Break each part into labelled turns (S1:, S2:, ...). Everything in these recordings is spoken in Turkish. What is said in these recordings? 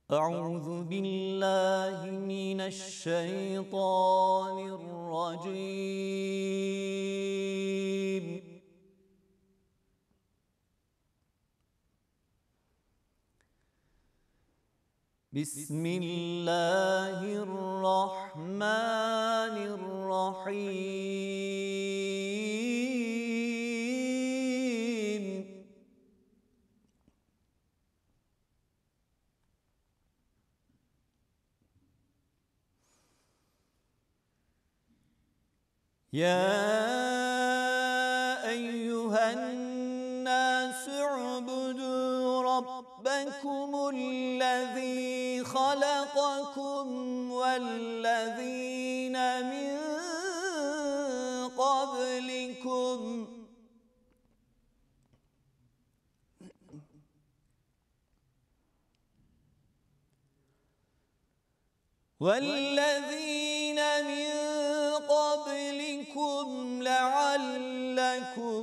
S1: أعوذ بالله من الشيطان الرجيم. بسم الله الرحمن الرحيم. يا أيها الناس اعبدوا ربكم الذي خلقكم والذين من قبلكم لعلكم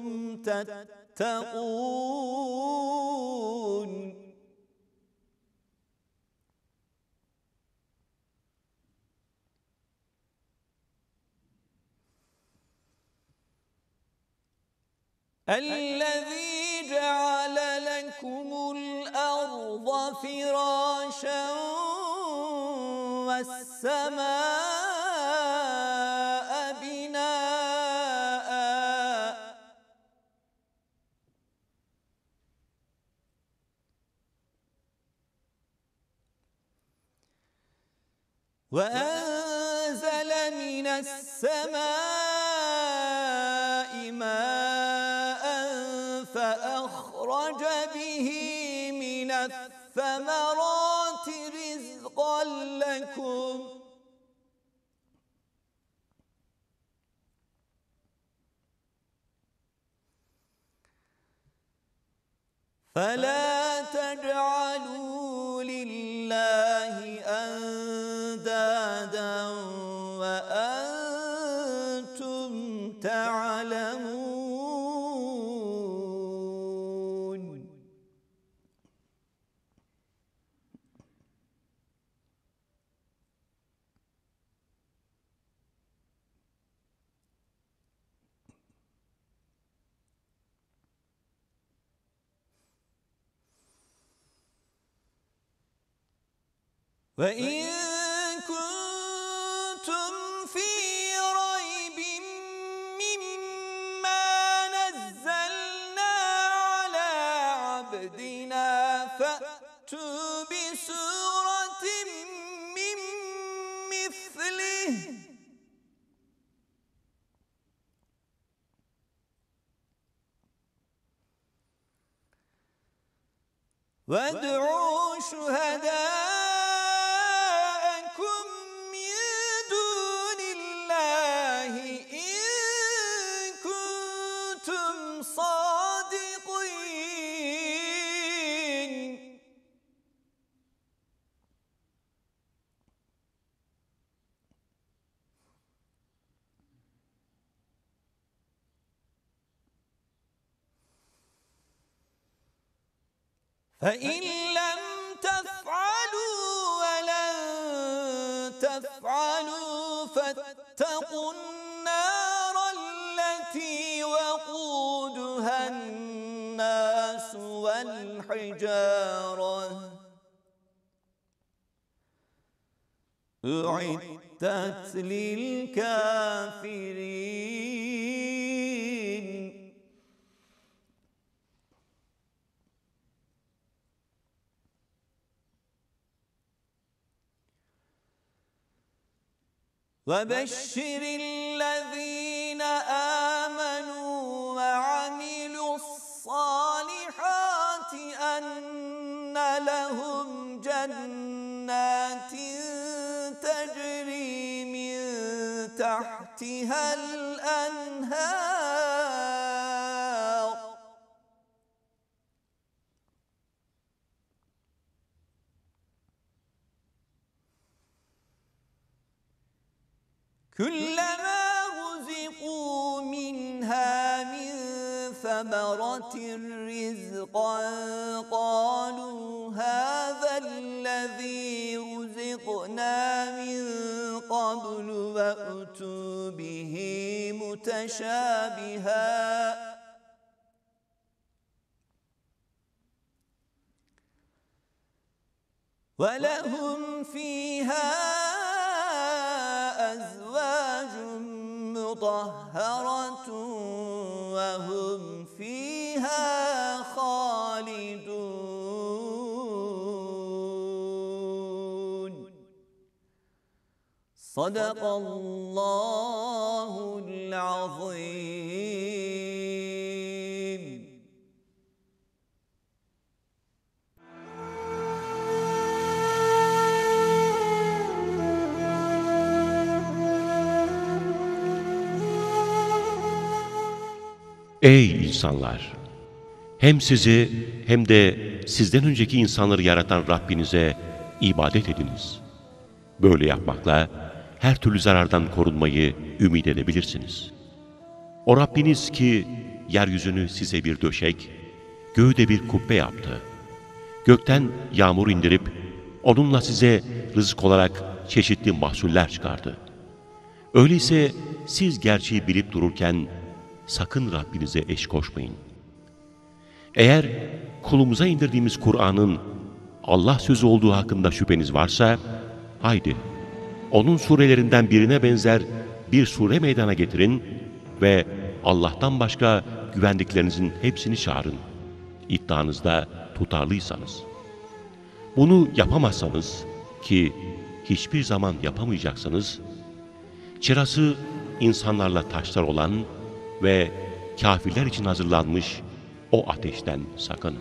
S1: تتقون. الذي جعل لكم الأرض فراشا والسماء بناء وأنزل من السماء ماء فأخرج به من الثمرات رزقا لكم فلا تجعلوا لله أندادا وأنتم تعلمون. وإن كنتم في ريب مما نزلنا على عبدنا فأتوا بسورة من مثله وادعوا شهداءكم من دون الله إن كنتم صادقين. فإن لم تفعلوا ولن تفعلوا فاتقوا النار التي وقودها الناس والحجارة أعدت للكافرين. وبشر الذين آمنوا وعملوا الصالحات أن لهم جنات تجري من تحتها الأنهار كلما رزقوا منها من ثمرة رزقا قالوا هذا الذي فأتوا به متشابها وَلَهُمْ فِيهَا أَزْوَاجٌ مُطَهَّرَةٌ وَهُمْ فِيهَا خَالِدُونَ. صَدَقَ اللّٰهُ الْعَظِيمُ.
S2: Ey insanlar! Hem sizi hem de sizden önceki insanları yaratan Rabbinize ibadet ediniz. Böyle yapmakla her türlü zarardan korunmayı ümit edebilirsiniz. O Rabbiniz ki yeryüzünü size bir döşek, göğü de bir kubbe yaptı. Gökten yağmur indirip onunla size rızık olarak çeşitli mahsuller çıkardı. Öyleyse siz gerçeği bilip dururken sakın Rabbinize eş koşmayın. Eğer kulumuza indirdiğimiz Kur'an'ın Allah sözü olduğu hakkında şüpheniz varsa, haydi onun surelerinden birine benzer bir sure meydana getirin ve Allah'tan başka güvendiklerinizin hepsini çağırın. İddianızda tutarlıysanız. Bunu yapamazsanız ki hiçbir zaman yapamayacaksanız, çırası insanlarla taşlar olan ve kafirler için hazırlanmış o ateşten sakının.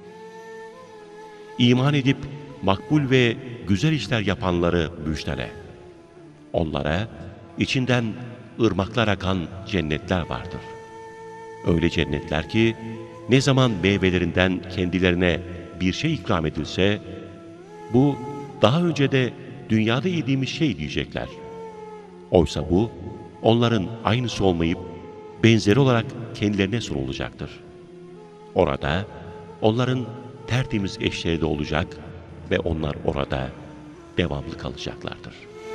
S2: İman edip makbul ve güzel işler yapanları müjdele. Onlara içinden ırmaklar akan cennetler vardır. Öyle cennetler ki ne zaman meyvelerinden kendilerine bir şey ikram edilse, bu daha önce de dünyada yediğimiz şey diyecekler. Oysa bu onların aynısı olmayıp benzeri olarak kendilerine sunulacaktır. Orada onların tertemiz eşleri de olacak ve onlar orada devamlı kalacaklardır.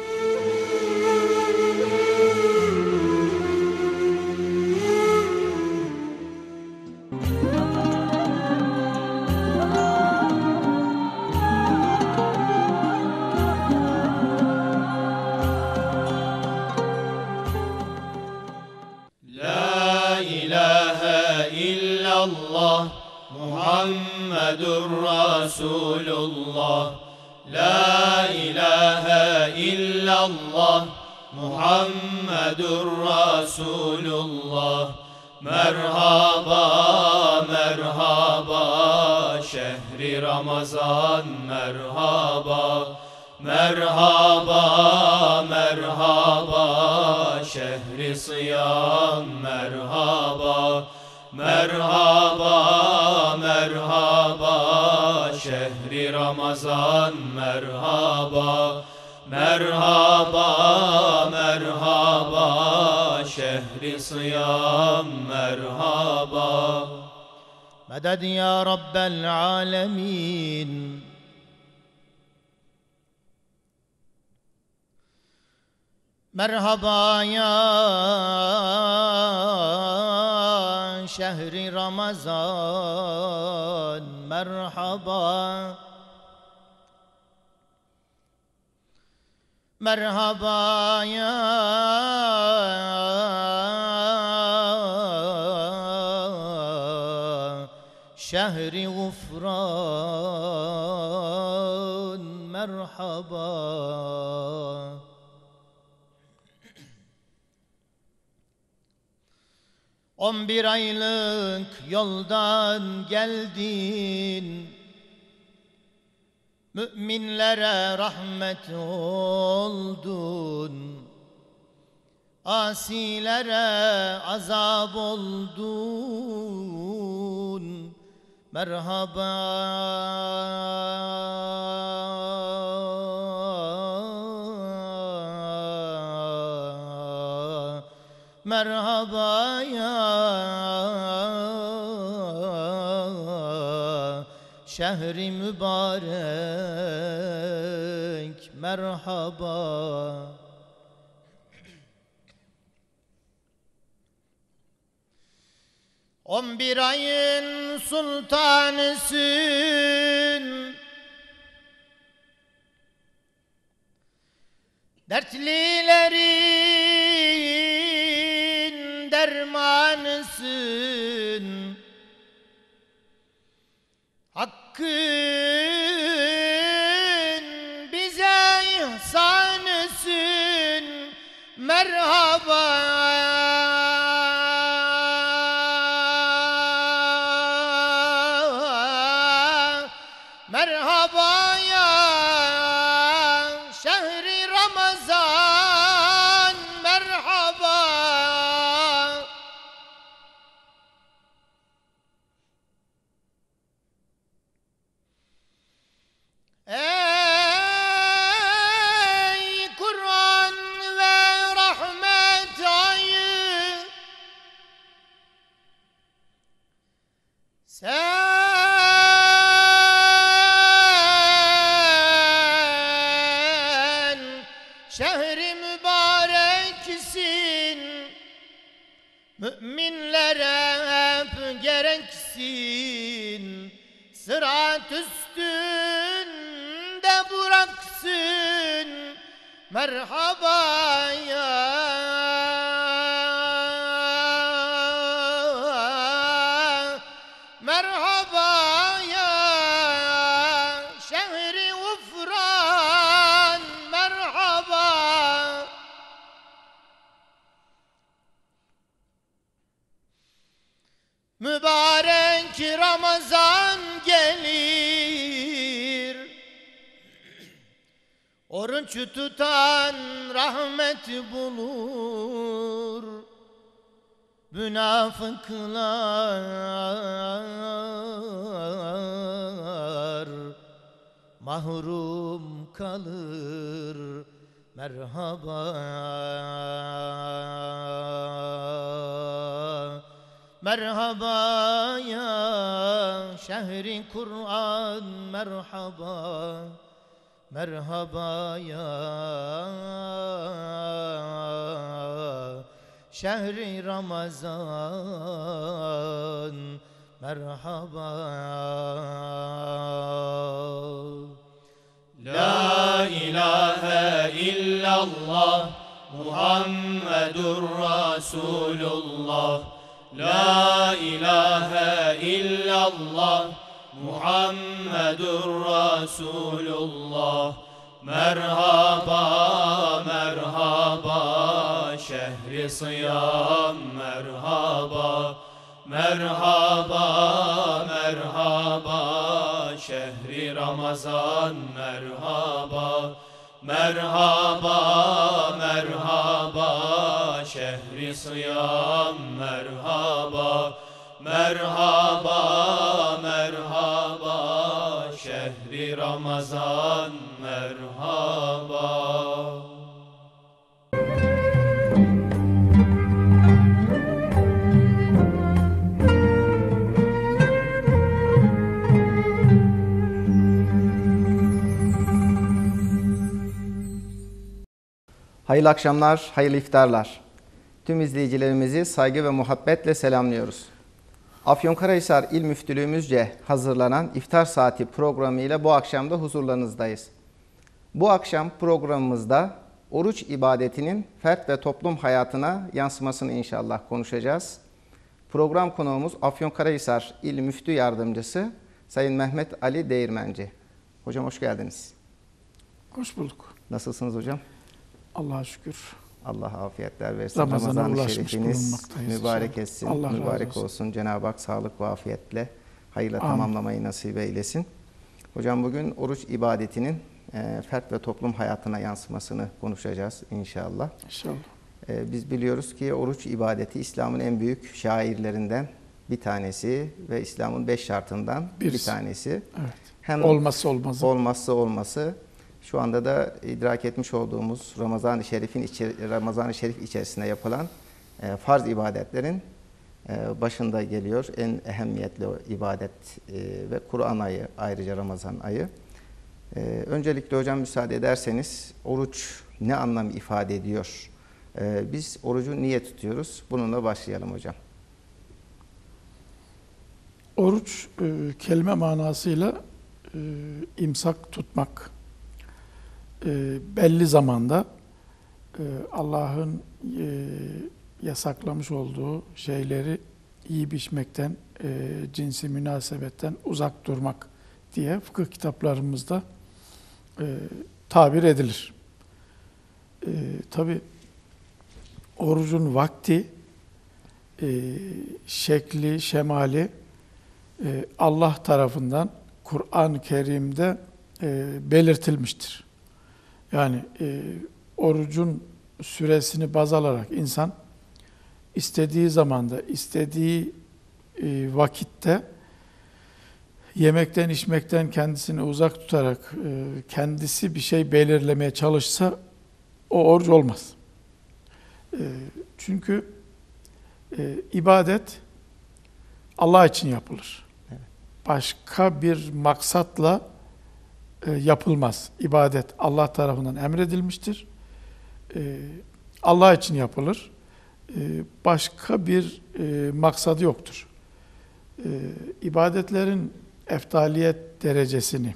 S3: Muhammedur Resulullah. La ilahe illallah Muhammedur Resulullah. Merhaba merhaba şehri Ramazan merhaba. Merhaba merhaba şehri sıyam merhaba. Merhaba merhaba şehri Ramazan merhaba. Merhaba merhaba şehri sıyam merhaba. Meded ya Rabbel alemin. Merhaba ya şehri Ramazan merhaba. Merhaba ya şehri gufran merhaba. 11 aylık yoldan geldin, müminlere rahmet oldun, asilere azap oldun. Merhaba merhaba ya şehri mübarek merhaba. 11 ayın sultanısın, dertlilerin dermanısın. Hakkın bize ihsanısın, merhaba. Merhaba ya şehri Ramazan, merhaba. Ey Kur'an ve rahmet ayı, sen şehri mübareksin, müminlere hep gereksin. Sırat üstünde bıraksın, merhaba ya. Merhaba ya şehri ufran, merhaba. Mübarek Ramazan gelir, oruç tutan rahmet bulur. Münafıklar mahrum kalır, merhaba. Merhaba ya şehri Kur'an, merhaba. Merhaba ya şehri Ramazan, merhaba.
S4: La ilahe illallah Muhammedur Resulullah. La ilahe illallah Muhammedur Resulullah. Merhaba, merhaba şehri sıyam, merhaba. Merhaba, merhaba şehri Ramazan, merhaba. Merhaba, merhaba şehri sıyam, merhaba. Merhaba, merhaba şehri Ramazan, merhaba.
S5: Hayırlı akşamlar, hayırlı iftarlar. Tüm izleyicilerimizi saygı ve muhabbetle selamlıyoruz. Afyonkarahisar İl Müftülüğümüzce hazırlanan İftar Saati programıyla bu akşam da huzurlarınızdayız. Bu akşam programımızda oruç ibadetinin fert ve toplum hayatına yansımasını inşallah konuşacağız. Program konuğumuz Afyonkarahisar İl Müftü Yardımcısı Sayın Mehmet Ali Değirmenci. Hocam hoş geldiniz.
S6: Hoş bulduk.
S5: Nasılsınız hocam?
S6: Allah'a şükür.
S5: Allah afiyetler versin.
S6: Ramazan'a
S5: Ramazan-ı
S6: ulaşmış
S5: Şerifiniz
S6: bulunmaktayız
S5: mübarek
S6: inşallah.
S5: etsin.
S6: Allah razı
S5: Mübarek
S6: olsun.
S5: olsun. Cenab-ı Hak sağlık ve afiyetle hayırla
S6: Amin.
S5: tamamlamayı nasip eylesin. Hocam bugün oruç ibadetinin fert ve toplum hayatına yansımasını konuşacağız inşallah.
S6: İnşallah.
S5: Biz biliyoruz ki oruç ibadeti İslam'ın en büyük şairlerinden bir tanesi ve İslam'ın 5 şartından bir tanesi.
S6: Evet.
S5: Hem
S6: Olmazsa olmazı.
S5: olmazsa olması. Şu anda da idrak etmiş olduğumuz Ramazan-ı Şerif içerisinde yapılan farz ibadetlerin başında geliyor. En ehemmiyetli ibadet ve Kur'an ayı, ayrıca Ramazan ayı. Öncelikle hocam müsaade ederseniz oruç ne anlam ifade ediyor? Biz orucu niye tutuyoruz? Bununla başlayalım hocam.
S6: Oruç kelime manasıyla imsak tutmak. Belli zamanda Allah'ın yasaklamış olduğu şeyleri yiyip içmekten, cinsi münasebetten uzak durmak diye fıkıh kitaplarımızda tabir edilir. Tabi orucun vakti, şekli, şemali Allah tarafından Kur'an-ı Kerim'de belirtilmiştir. Yani orucun süresini baz alarak insan istediği zamanda, istediği vakitte yemekten, içmekten kendisini uzak tutarak kendisi bir şey belirlemeye çalışsa o oruç olmaz. Çünkü ibadet Allah için yapılır. Başka bir maksatla yapılmaz. İbadet Allah tarafından emredilmiştir. Allah için yapılır. Başka bir maksadı yoktur. İbadetlerin eftaliyet derecesini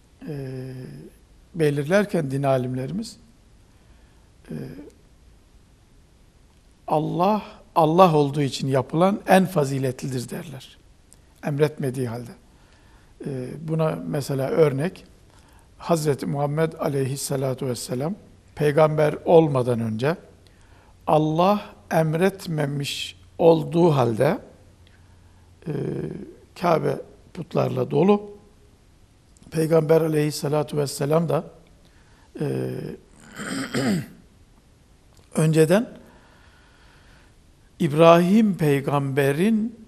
S6: belirlerken din alimlerimiz Allah olduğu için yapılan en faziletlidir derler. Emretmediği halde. Buna mesela örnek Hazreti Muhammed aleyhissalatu vesselam peygamber olmadan önce Allah emretmemiş olduğu halde Kabe putlarla dolu. Peygamber aleyhissalatu vesselam da önceden İbrahim peygamberin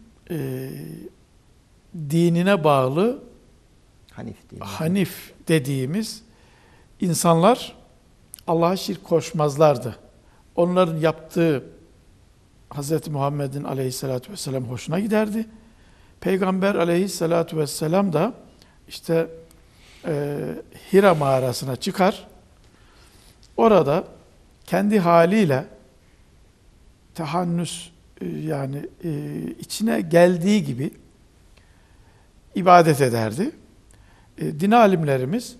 S6: dinine bağlı Hanif dediğimiz insanlar Allah'a şirk koşmazlardı. Onların yaptığı Hz. Muhammed'in aleyhissalatü vesselam hoşuna giderdi. Peygamber aleyhissalatü vesselam da işte Hira mağarasına çıkar. Orada kendi haliyle tehannüs yani içine geldiği gibi ibadet ederdi. Din alimlerimiz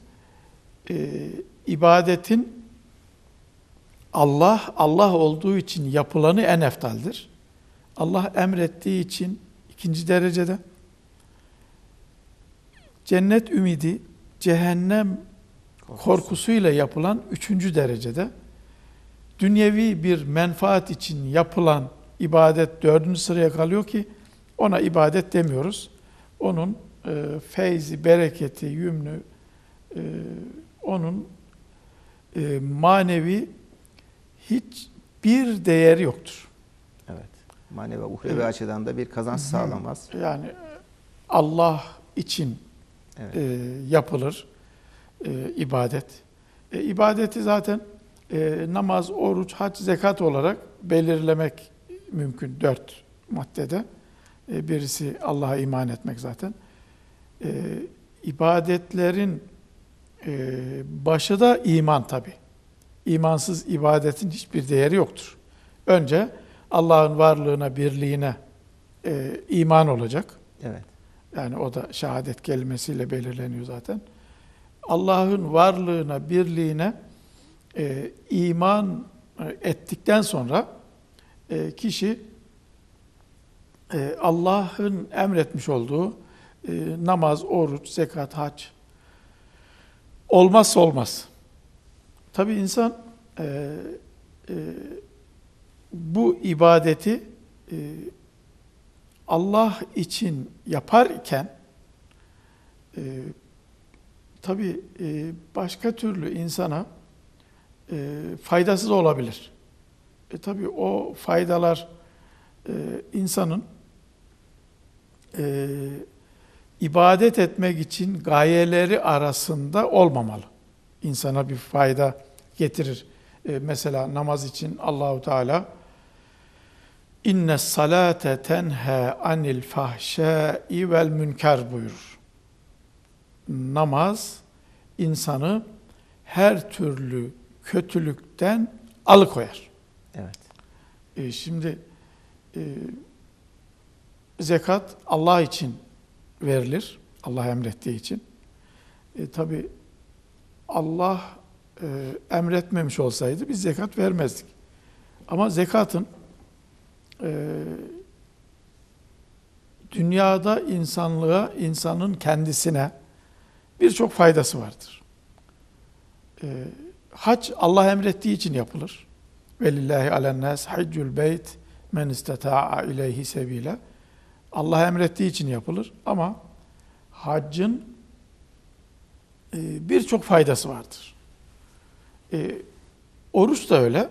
S6: ibadetin Allah olduğu için yapılanı en eftaldir. Allah emrettiği için ikinci derecede. Cennet ümidi, cehennem korkusuyla yapılan üçüncü derecede. Dünyevi bir menfaat için yapılan ibadet dördüncü sıraya kalıyor ki ona ibadet demiyoruz. Onun feyzi, bereketi, yümnü, onun manevi hiçbir değeri yoktur.
S5: Evet. Manevi, uhrevi açıdan da bir kazanç sağlamaz.
S6: Yani Allah için yapılır ibadet. İbadeti zaten namaz, oruç, hac, zekat olarak belirlemek mümkün 4 maddede. Birisi Allah'a iman etmek zaten. İbadetlerin başı da iman tabi. İmansız ibadetin hiçbir değeri yoktur. Önce Allah'ın varlığına, birliğine iman olacak.
S5: Evet.
S6: Yani o da şehadet kelimesiyle belirleniyor zaten. Allah'ın varlığına, birliğine iman ettikten sonra kişi Allah'ın emretmiş olduğu namaz, oruç, zekat, hac olmazsa olmaz. Tabii insan bu ibadeti Allah için yaparken tabii başka türlü insana faydasız olabilir. Tabii o faydalar insanın ibadet etmek için gayeleri arasında olmamalı. İnsana bir fayda getirir. Mesela namaz için Allahu Teala inne salate tenha anil fahşai vel münker buyurur. Namaz insanı her türlü kötülükten alıkoyar.
S5: Evet.
S6: Şimdi zekat Allah için verilir. Allah emrettiği için. Tabi Allah emretmemiş olsaydı biz zekat vermezdik. Ama zekatın dünyada insanlığa, insanın kendisine birçok faydası vardır. Hac Allah emrettiği için yapılır. Velillahi alennâs haccul beyt men isteta'a ileyhi sebîle. Allah emrettiği için yapılır ama haccın birçok faydası vardır. Oruç da öyle.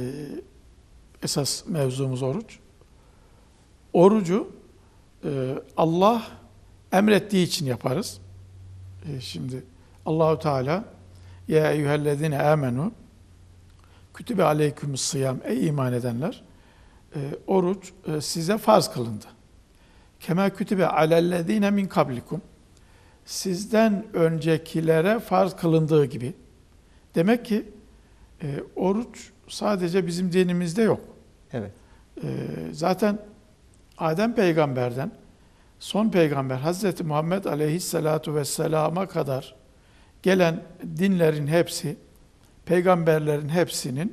S6: Esas mevzumuz oruç. Orucu Allah emrettiği için yaparız. Şimdi Allahu Teala ya eyyühellezine amenu kütübe aleykümüs sıyam ey iman edenler oruç size farz kılındı. Kema kütübe alellezine min kablikum sizden öncekilere farz kılındığı gibi. Demek ki oruç sadece bizim dinimizde yok.
S5: Evet.
S6: Zaten Adem peygamberden son peygamber Hazreti Muhammed aleyhissalatu vesselama kadar gelen dinlerin hepsi, peygamberlerin hepsinin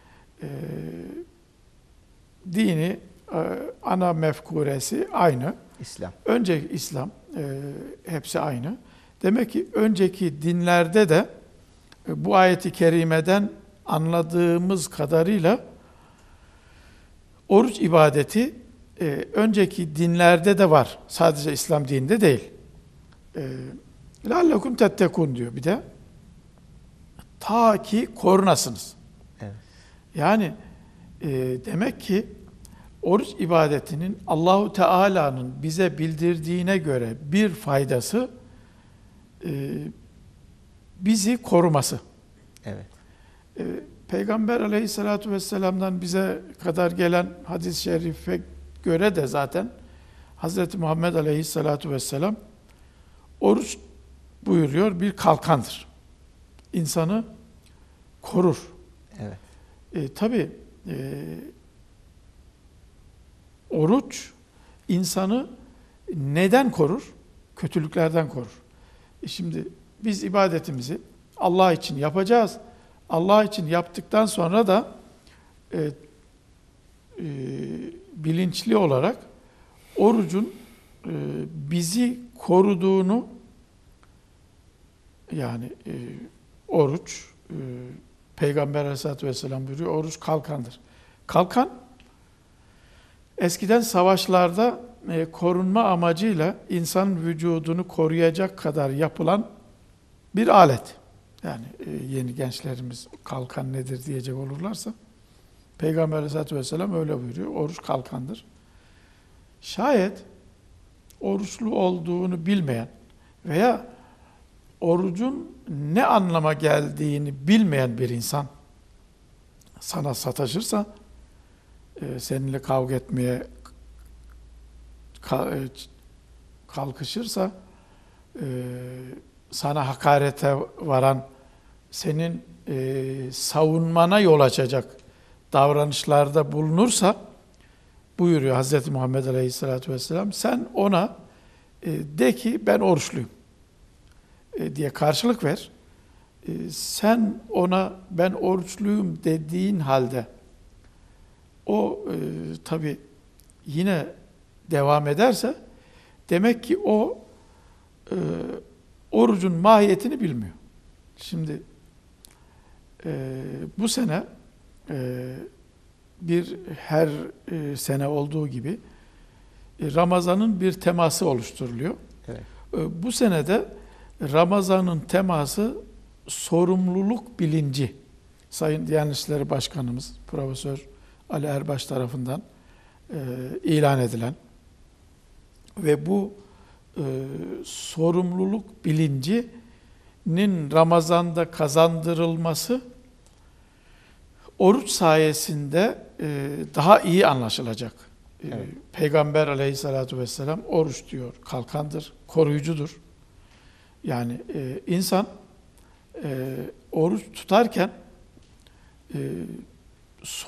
S6: dini, ana mefkuresi aynı.
S5: İslam.
S6: Önce İslam, hepsi aynı. Demek ki önceki dinlerde de bu ayeti kerimeden anladığımız kadarıyla oruç ibadeti önceki dinlerde de var. Sadece İslam dininde değil. لَعَلَّكُمْ تَتَّكُونَ diyor bir de. Ta ki korunasınız.
S5: Evet.
S6: Yani demek ki oruç ibadetinin Allahu Teala'nın bize bildirdiğine göre bir faydası bizi koruması.
S5: Evet.
S6: Peygamber aleyhissalatu vesselam'dan bize kadar gelen hadis-i şerife göre de zaten Hz. Muhammed aleyhissalatu vesselam oruç buyuruyor bir kalkandır. İnsanı korur.
S5: Evet.
S6: Tabii oruç insanı neden korur? Kötülüklerden korur. Şimdi biz ibadetimizi Allah için yapacağız. Allah için yaptıktan sonra da bilinçli olarak orucun bizi koruduğunu yani oruç Peygamber Aleyhisselatü Vesselam buyuruyor, oruç kalkandır. Kalkan eskiden savaşlarda korunma amacıyla insan vücudunu koruyacak kadar yapılan bir alet. Yani yeni gençlerimiz kalkan nedir diyecek olurlarsa Peygamber Aleyhisselatü Vesselam öyle buyuruyor. Oruç kalkandır. Şayet oruçlu olduğunu bilmeyen veya orucun ne anlama geldiğini bilmeyen bir insan sana sataşırsa, seninle kavga etmeye kalkışırsa, sana hakarete varan, senin savunmana yol açacak davranışlarda bulunursa, buyuruyor Hz. Muhammed Aleyhisselatü Vesselam, sen ona de ki ben oruçluyum diye karşılık ver. Sen ona ben oruçluyum dediğin halde o tabi yine devam ederse demek ki o orucun mahiyetini bilmiyor. Şimdi bu sene her sene olduğu gibi Ramazan'ın bir teması oluşturuluyor.
S5: Evet.
S6: Bu sene de Ramazan'ın teması sorumluluk bilinci. Sayın Diyanet İşleri Başkanımız Profesör Ali Erbaş tarafından ilan edilen ve bu sorumluluk bilincinin Ramazan'da kazandırılması oruç sayesinde daha iyi anlaşılacak.
S5: Evet.
S6: Peygamber Aleyhisselatü Vesselam oruç diyor, kalkandır, koruyucudur. Yani insan oruç tutarken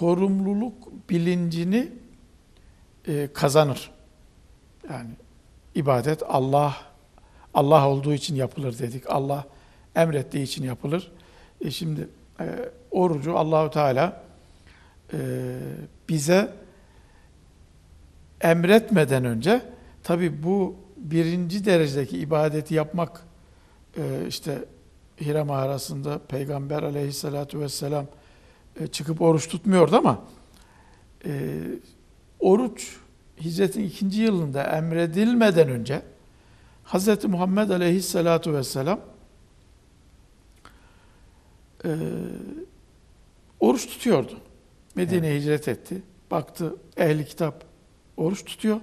S6: sorumluluk bilincini kazanır. Yani ibadet Allah olduğu için yapılır dedik. Allah emrettiği için yapılır. Şimdi orucu Allahu Teala bize emretmeden önce tabi bu birinci derecedeki ibadeti yapmak işte Hira mağarasında Peygamber aleyhissalatu vesselam çıkıp oruç tutmuyordu ama oruç hicretin 2. yılında emredilmeden önce Hz. Muhammed aleyhissalatu vesselam oruç tutuyordu. Medine'ye hicret etti. Baktı ehli kitap oruç tutuyor.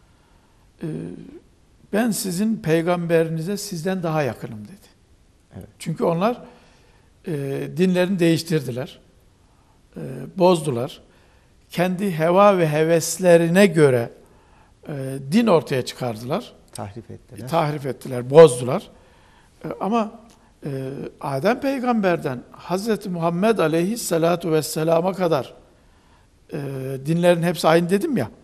S6: Ben sizin peygamberinize sizden daha yakınım dedi.
S5: Evet.
S6: Çünkü onlar dinlerini değiştirdiler. Bozdular. Kendi heva ve heveslerine göre din ortaya çıkardılar. Tahrif ettiler, bozdular. Ama Adem peygamberden Hazreti Muhammed aleyhissalatu vesselama kadar dinlerin hepsi aynı dedim ya.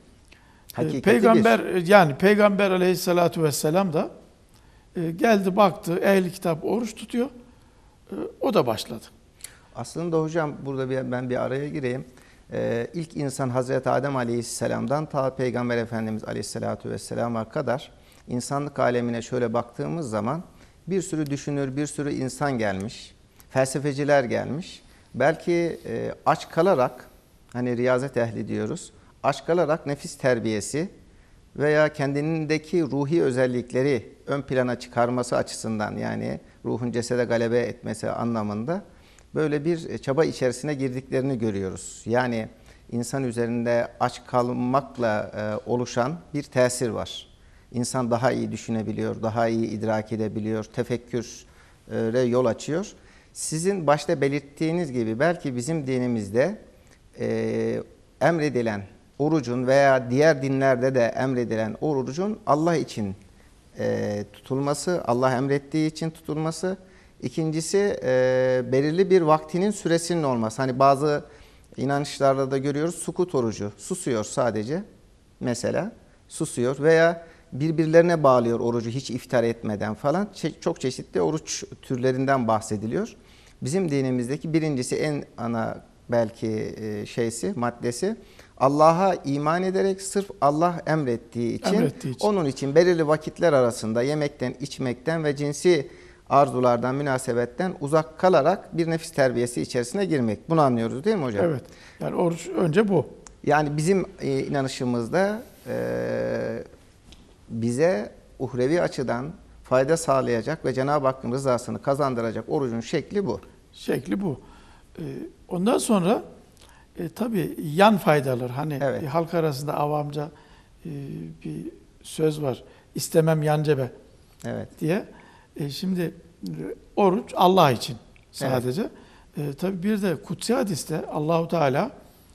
S6: Peygamber aleyhissalatu vesselam da geldi baktı ehli kitap oruç tutuyor. O da başladı.
S5: Aslında hocam burada ben bir araya gireyim. İlk insan Hazreti Adem aleyhisselamdan ta Peygamber Efendimiz aleyhissalatu vesselama kadar insanlık alemine şöyle baktığımız zaman bir sürü düşünür, bir sürü insan gelmiş, felsefeciler gelmiş. Belki aç kalarak, hani riyazet ehli diyoruz, aç kalarak nefis terbiyesi veya kendindeki ruhi özellikleri ön plana çıkarması açısından, yani ruhun cesede galebe etmesi anlamında böyle bir çaba içerisine girdiklerini görüyoruz. Yani insan üzerinde aç kalmakla oluşan bir tesir var. İnsan daha iyi düşünebiliyor, daha iyi idrak edebiliyor, tefekküre yol açıyor. Sizin başta belirttiğiniz gibi belki bizim dinimizde emredilen orucun veya diğer dinlerde de emredilen orucun Allah için tutulması, Allah emrettiği için tutulması. İkincisi belirli bir vaktinin süresinin olması. Hani bazı inançlarda da görüyoruz sukut orucu, susuyor sadece mesela, susuyor veya birbirlerine bağlıyor orucu hiç iftar etmeden falan. Çok çeşitli oruç türlerinden bahsediliyor. Bizim dinimizdeki birincisi en ana belki maddesi Allah'a iman ederek sırf Allah emrettiği için onun için belirli vakitler arasında yemekten, içmekten ve cinsi arzulardan, münasebetten uzak kalarak bir nefis terbiyesi içerisine girmek. Bunu anlıyoruz değil mi hocam?
S6: Evet. Yani oruç önce bu.
S5: Yani bizim inanışımızda bize uhrevi açıdan fayda sağlayacak ve Cenab-ı Hakk'ın rızasını kazandıracak orucun şekli bu.
S6: Şekli bu. Ondan sonra tabii yan faydalar. Hani
S5: evet.
S6: Halk arasında avamca bir söz var. İstemem yan cebe diye. Şimdi oruç Allah için sadece. Tabii bir de kutsi hadiste Allahu Teala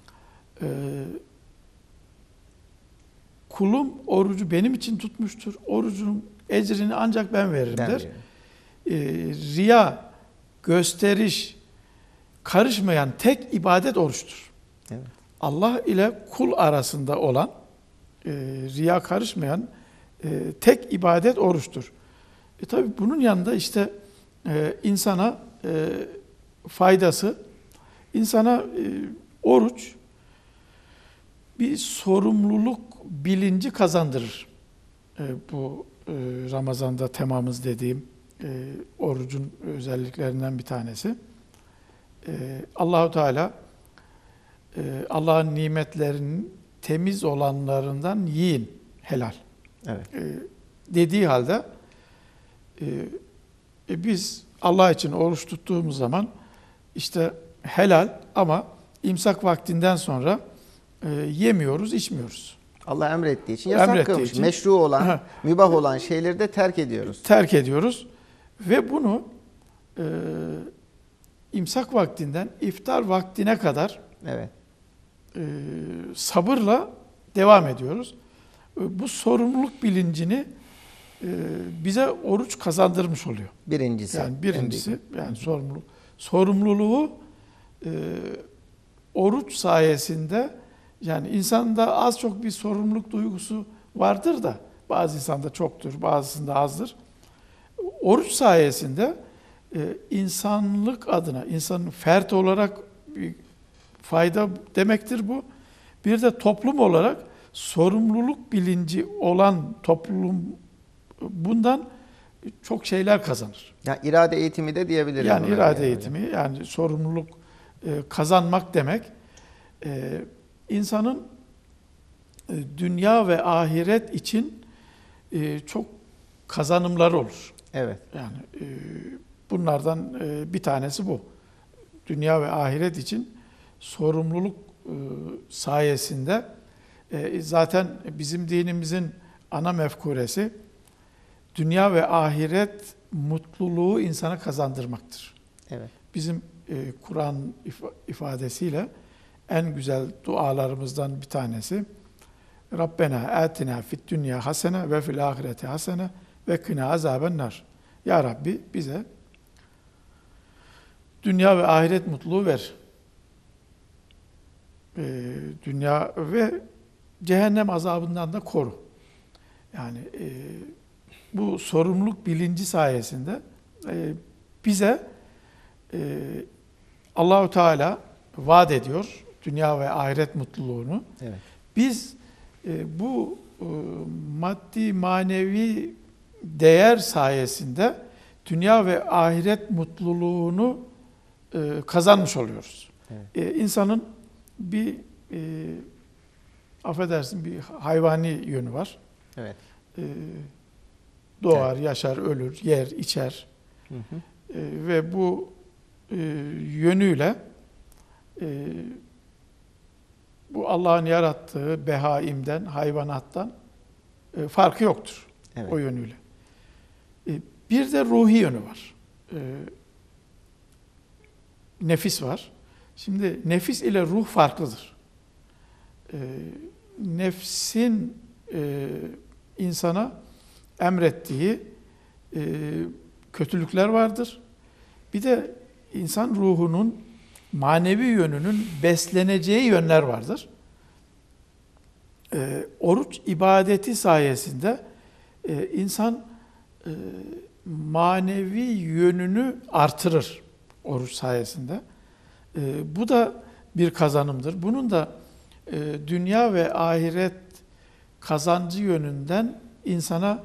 S6: kulum orucu benim için tutmuştur. Orucun ecrini ancak ben veririm der. Riya, gösteriş karışmayan tek ibadet oruçtur.
S5: Evet.
S6: Allah ile kul arasında olan riya karışmayan tek ibadet oruçtur. Tabii bunun yanında işte insana faydası, insana oruç bir sorumluluk bilinci kazandırır. Bu Ramazan'da temamız dediğim orucun özelliklerinden bir tanesi. Allahu Teala Allah'ın nimetlerinin temiz olanlarından yiyin, helal.
S5: Evet.
S6: Dediği halde biz Allah için oruç tuttuğumuz zaman işte helal ama imsak vaktinden sonra yemiyoruz, içmiyoruz.
S5: Allah emrettiği için yasak kılmış. Meşru olan, mübah olan şeyleri de terk ediyoruz.
S6: Terk ediyoruz ve bunu imsak vaktinden iftar vaktine kadar sabırla devam ediyoruz. Bu sorumluluk bilincini bize oruç kazandırmış oluyor.
S5: Birincisi.
S6: Yani birincisi yani sorumluluk. Sorumluluğu oruç sayesinde, yani insanda az çok bir sorumluluk duygusu vardır da Bazı insanda çoktur, bazısında azdır. Oruç sayesinde insanlık adına, insanın fert olarak bir fayda demektir bu. Bir de toplum olarak sorumluluk bilinci olan toplum bundan çok şeyler kazanır.
S5: Ya irade eğitimi de diyebiliriz.
S6: Yani irade eğitimi, yani sorumluluk kazanmak demek. İnsanın dünya ve ahiret için çok kazanımları olur.
S5: Evet.
S6: Yani bunlardan bir tanesi bu. Dünya ve ahiret için sorumluluk sayesinde zaten bizim dinimizin ana mefkuresi dünya ve ahiret mutluluğu insana kazandırmaktır.
S5: Evet.
S6: Bizim Kur'an ifadesiyle en güzel dualarımızdan bir tanesi Rabbena atina fid dünya hasene ve fil ahireti hasene ve kina azabennar. Ya Rabbi bize dünya ve ahiret mutluluğu ver. Dünya ve cehennem azabından da koru. Yani bu sorumluluk bilinci sayesinde bize Allahu Teala vaat ediyor dünya ve ahiret mutluluğunu.
S5: Evet.
S6: Biz bu maddi manevi değer sayesinde dünya ve ahiret mutluluğunu kazanmış oluyoruz.
S5: Evet.
S6: İnsanın bir affedersin bir hayvani yönü var.
S5: Evet.
S6: Doğar, yaşar, ölür, yer, içer.
S5: Hı hı.
S6: Ve bu yönüyle bu Allah'ın yarattığı behaimden, hayvanattan farkı yoktur.
S5: Evet.
S6: O yönüyle. Bir de ruhi yönü var. Nefis var. Şimdi nefis ile ruh farklıdır. Nefsin insana emrettiği kötülükler vardır. Bir de insan ruhunun manevi yönünün besleneceği yönler vardır. Oruç ibadeti sayesinde insan manevi yönünü artırır oruç sayesinde. Bu da bir kazanımdır. Bunun da dünya ve ahiret kazancı yönünden insana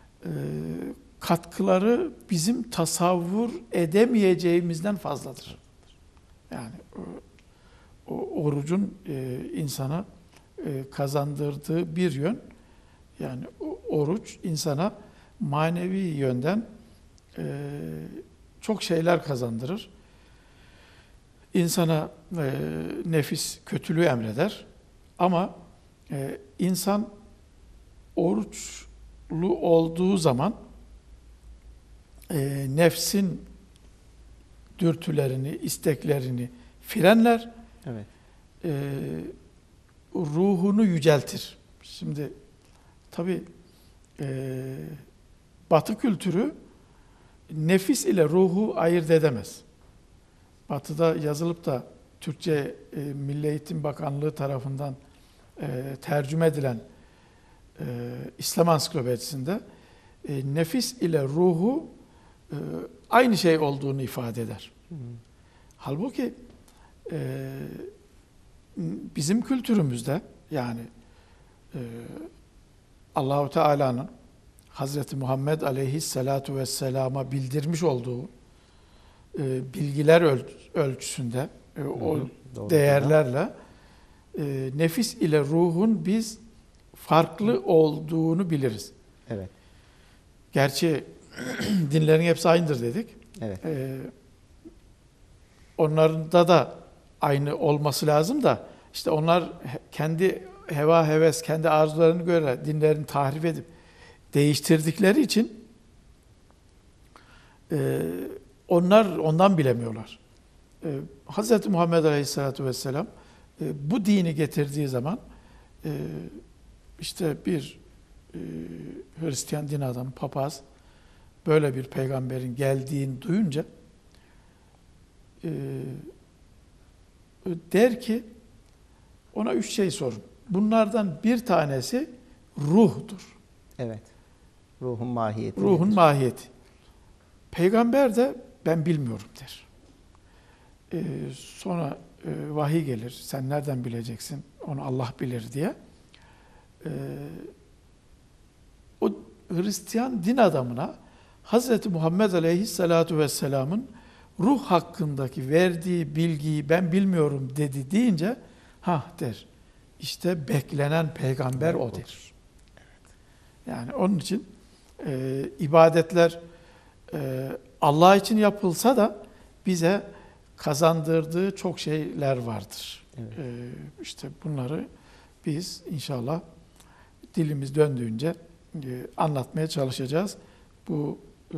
S6: katkıları bizim tasavvur edemeyeceğimizden fazladır. Yani o orucun insana kazandırdığı bir yön, yani oruç insana manevi yönden çok şeyler kazandırır. İnsana nefis kötülüğü emreder ama insan oruçlu olduğu zaman nefsin dürtülerini, isteklerini frenler,
S5: Evet.
S6: Ruhunu yüceltir. Şimdi tabii Batı kültürü nefis ile ruhu ayırt edemez. Batı'da yazılıp da Türkçe Milli Eğitim Bakanlığı tarafından tercüme edilen İslam Ansiklopedisinde nefis ile ruhu aynı şey olduğunu ifade eder. Halbuki bizim kültürümüzde yani Allahu Teala'nın Hazreti Muhammed Aleyhisselatu Vesselam'a bildirmiş olduğu bilgiler ölçüsünde o
S5: Doğru.
S6: değerlerle nefis ile ruhun biz farklı olduğunu biliriz.
S5: Evet.
S6: Gerçi dinlerin hepsi aynıdır dedik.
S5: Evet.
S6: Onlarında da aynı olması lazım da işte onlar kendi heva heves, kendi arzularını göre dinlerini tahrif edip değiştirdikleri için onlar ondan bilemiyorlar. Hz. Muhammed Aleyhisselatü Vesselam bu dini getirdiği zaman işte bir Hristiyan din adamı, papaz böyle bir peygamberin geldiğini duyunca der ki ona 3 şey sorun. Bunlardan bir tanesi ruhtur.
S5: Evet. Ruhun mahiyeti.
S6: Ruhun
S5: nedir?
S6: mahiyeti. Peygamber de ben bilmiyorum der. Sonra vahiy gelir. Sen nereden bileceksin? Onu Allah bilir diye. O Hristiyan din adamına Hz. Muhammed Aleyhisselatu Vesselam'ın ruh hakkındaki verdiği bilgiyi ben bilmiyorum dedi deyince der. İşte beklenen peygamber o der. Yani onun için ibadetler Allah için yapılsa da bize kazandırdığı çok şeyler vardır.
S5: Evet.
S6: İşte bunları biz inşallah dilimiz döndüğünce anlatmaya çalışacağız. Bu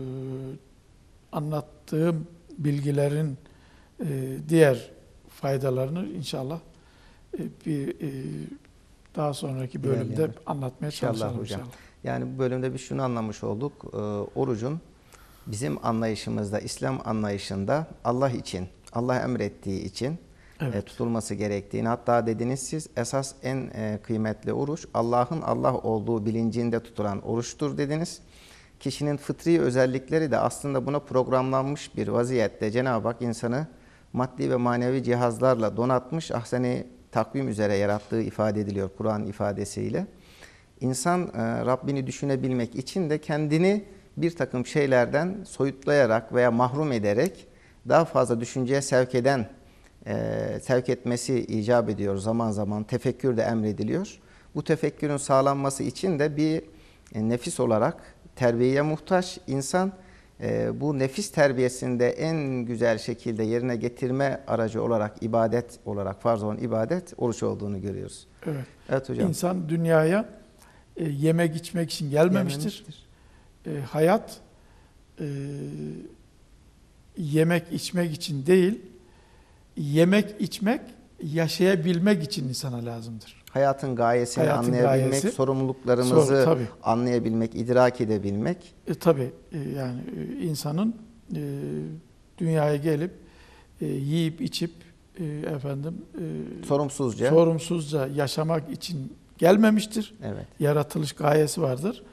S6: anlattığım bilgilerin diğer faydalarını inşallah bir daha sonraki bölümde anlatmaya çalışalım
S5: hocam.
S6: inşallah.
S5: Yani bu bölümde biz şunu anlamış olduk. Orucun bizim anlayışımızda, İslam anlayışında Allah için, Allah emrettiği için tutulması gerektiğini, hatta dediniz siz esas en kıymetli oruç Allah'ın Allah olduğu bilincinde tutulan oruçtur dediniz. Kişinin fıtri özellikleri de aslında buna programlanmış bir vaziyette Cenab-ı Hak insanı maddi ve manevi cihazlarla donatmış, ahsen-i takvim üzere yarattığı ifade ediliyor Kur'an ifadesiyle. İnsan Rabbini düşünebilmek için de kendini bir takım şeylerden soyutlayarak veya mahrum ederek daha fazla düşünceye sevk etmesi icap ediyor zaman zaman. Tefekkür de emrediliyor. Bu tefekkürün sağlanması için de bir nefis olarak terbiyeye muhtaç insan. Bu nefis terbiyesinde en güzel şekilde yerine getirme aracı olarak ibadet olarak farz olan ibadet oruç olduğunu görüyoruz.
S6: Evet.
S5: Evet hocam.
S6: İnsan dünyaya yemek içmek için gelmemiştir. Hayat yemek içmek için değil, yemek içmek yaşayabilmek için insana lazımdır.
S5: Hayatın gayesini anlayabilmek, sorumluluklarımızı anlayabilmek, idrak edebilmek.
S6: Tabii yani insanın dünyaya gelip yiyip içip sorumsuzca yaşamak için gelmemiştir.
S5: Evet.
S6: Yaratılış gayesi vardır.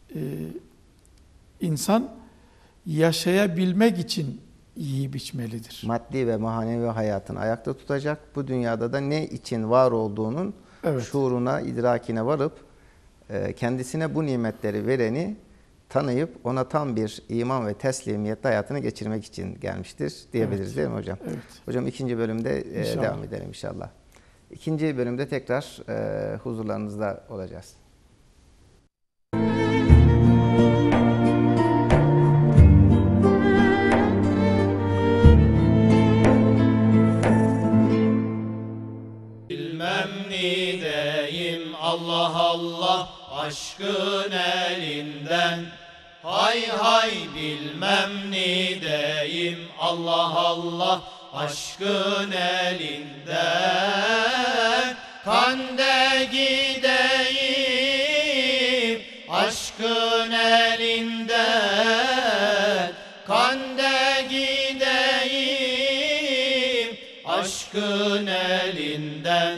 S6: İnsan yaşayabilmek için yiyip içmelidir.
S5: Maddi ve manevi hayatını ayakta tutacak. Bu dünyada da ne için var olduğunun şuuruna, idrakine varıp kendisine bu nimetleri vereni tanıyıp ona tam bir iman ve teslimiyetle hayatını geçirmek için gelmiştir diyebiliriz değil mi hocam?
S6: Evet.
S5: Hocam ikinci bölümde devam edelim inşallah. İkinci bölümde tekrar huzurlarınızda olacağız.
S4: Bilmem nideyim Allah Allah aşkın elinden. Hay hay bilmem nideyim Allah Allah aşkın elinden. Kande gideyim aşkın elinden. Kande gideyim aşkın elinden.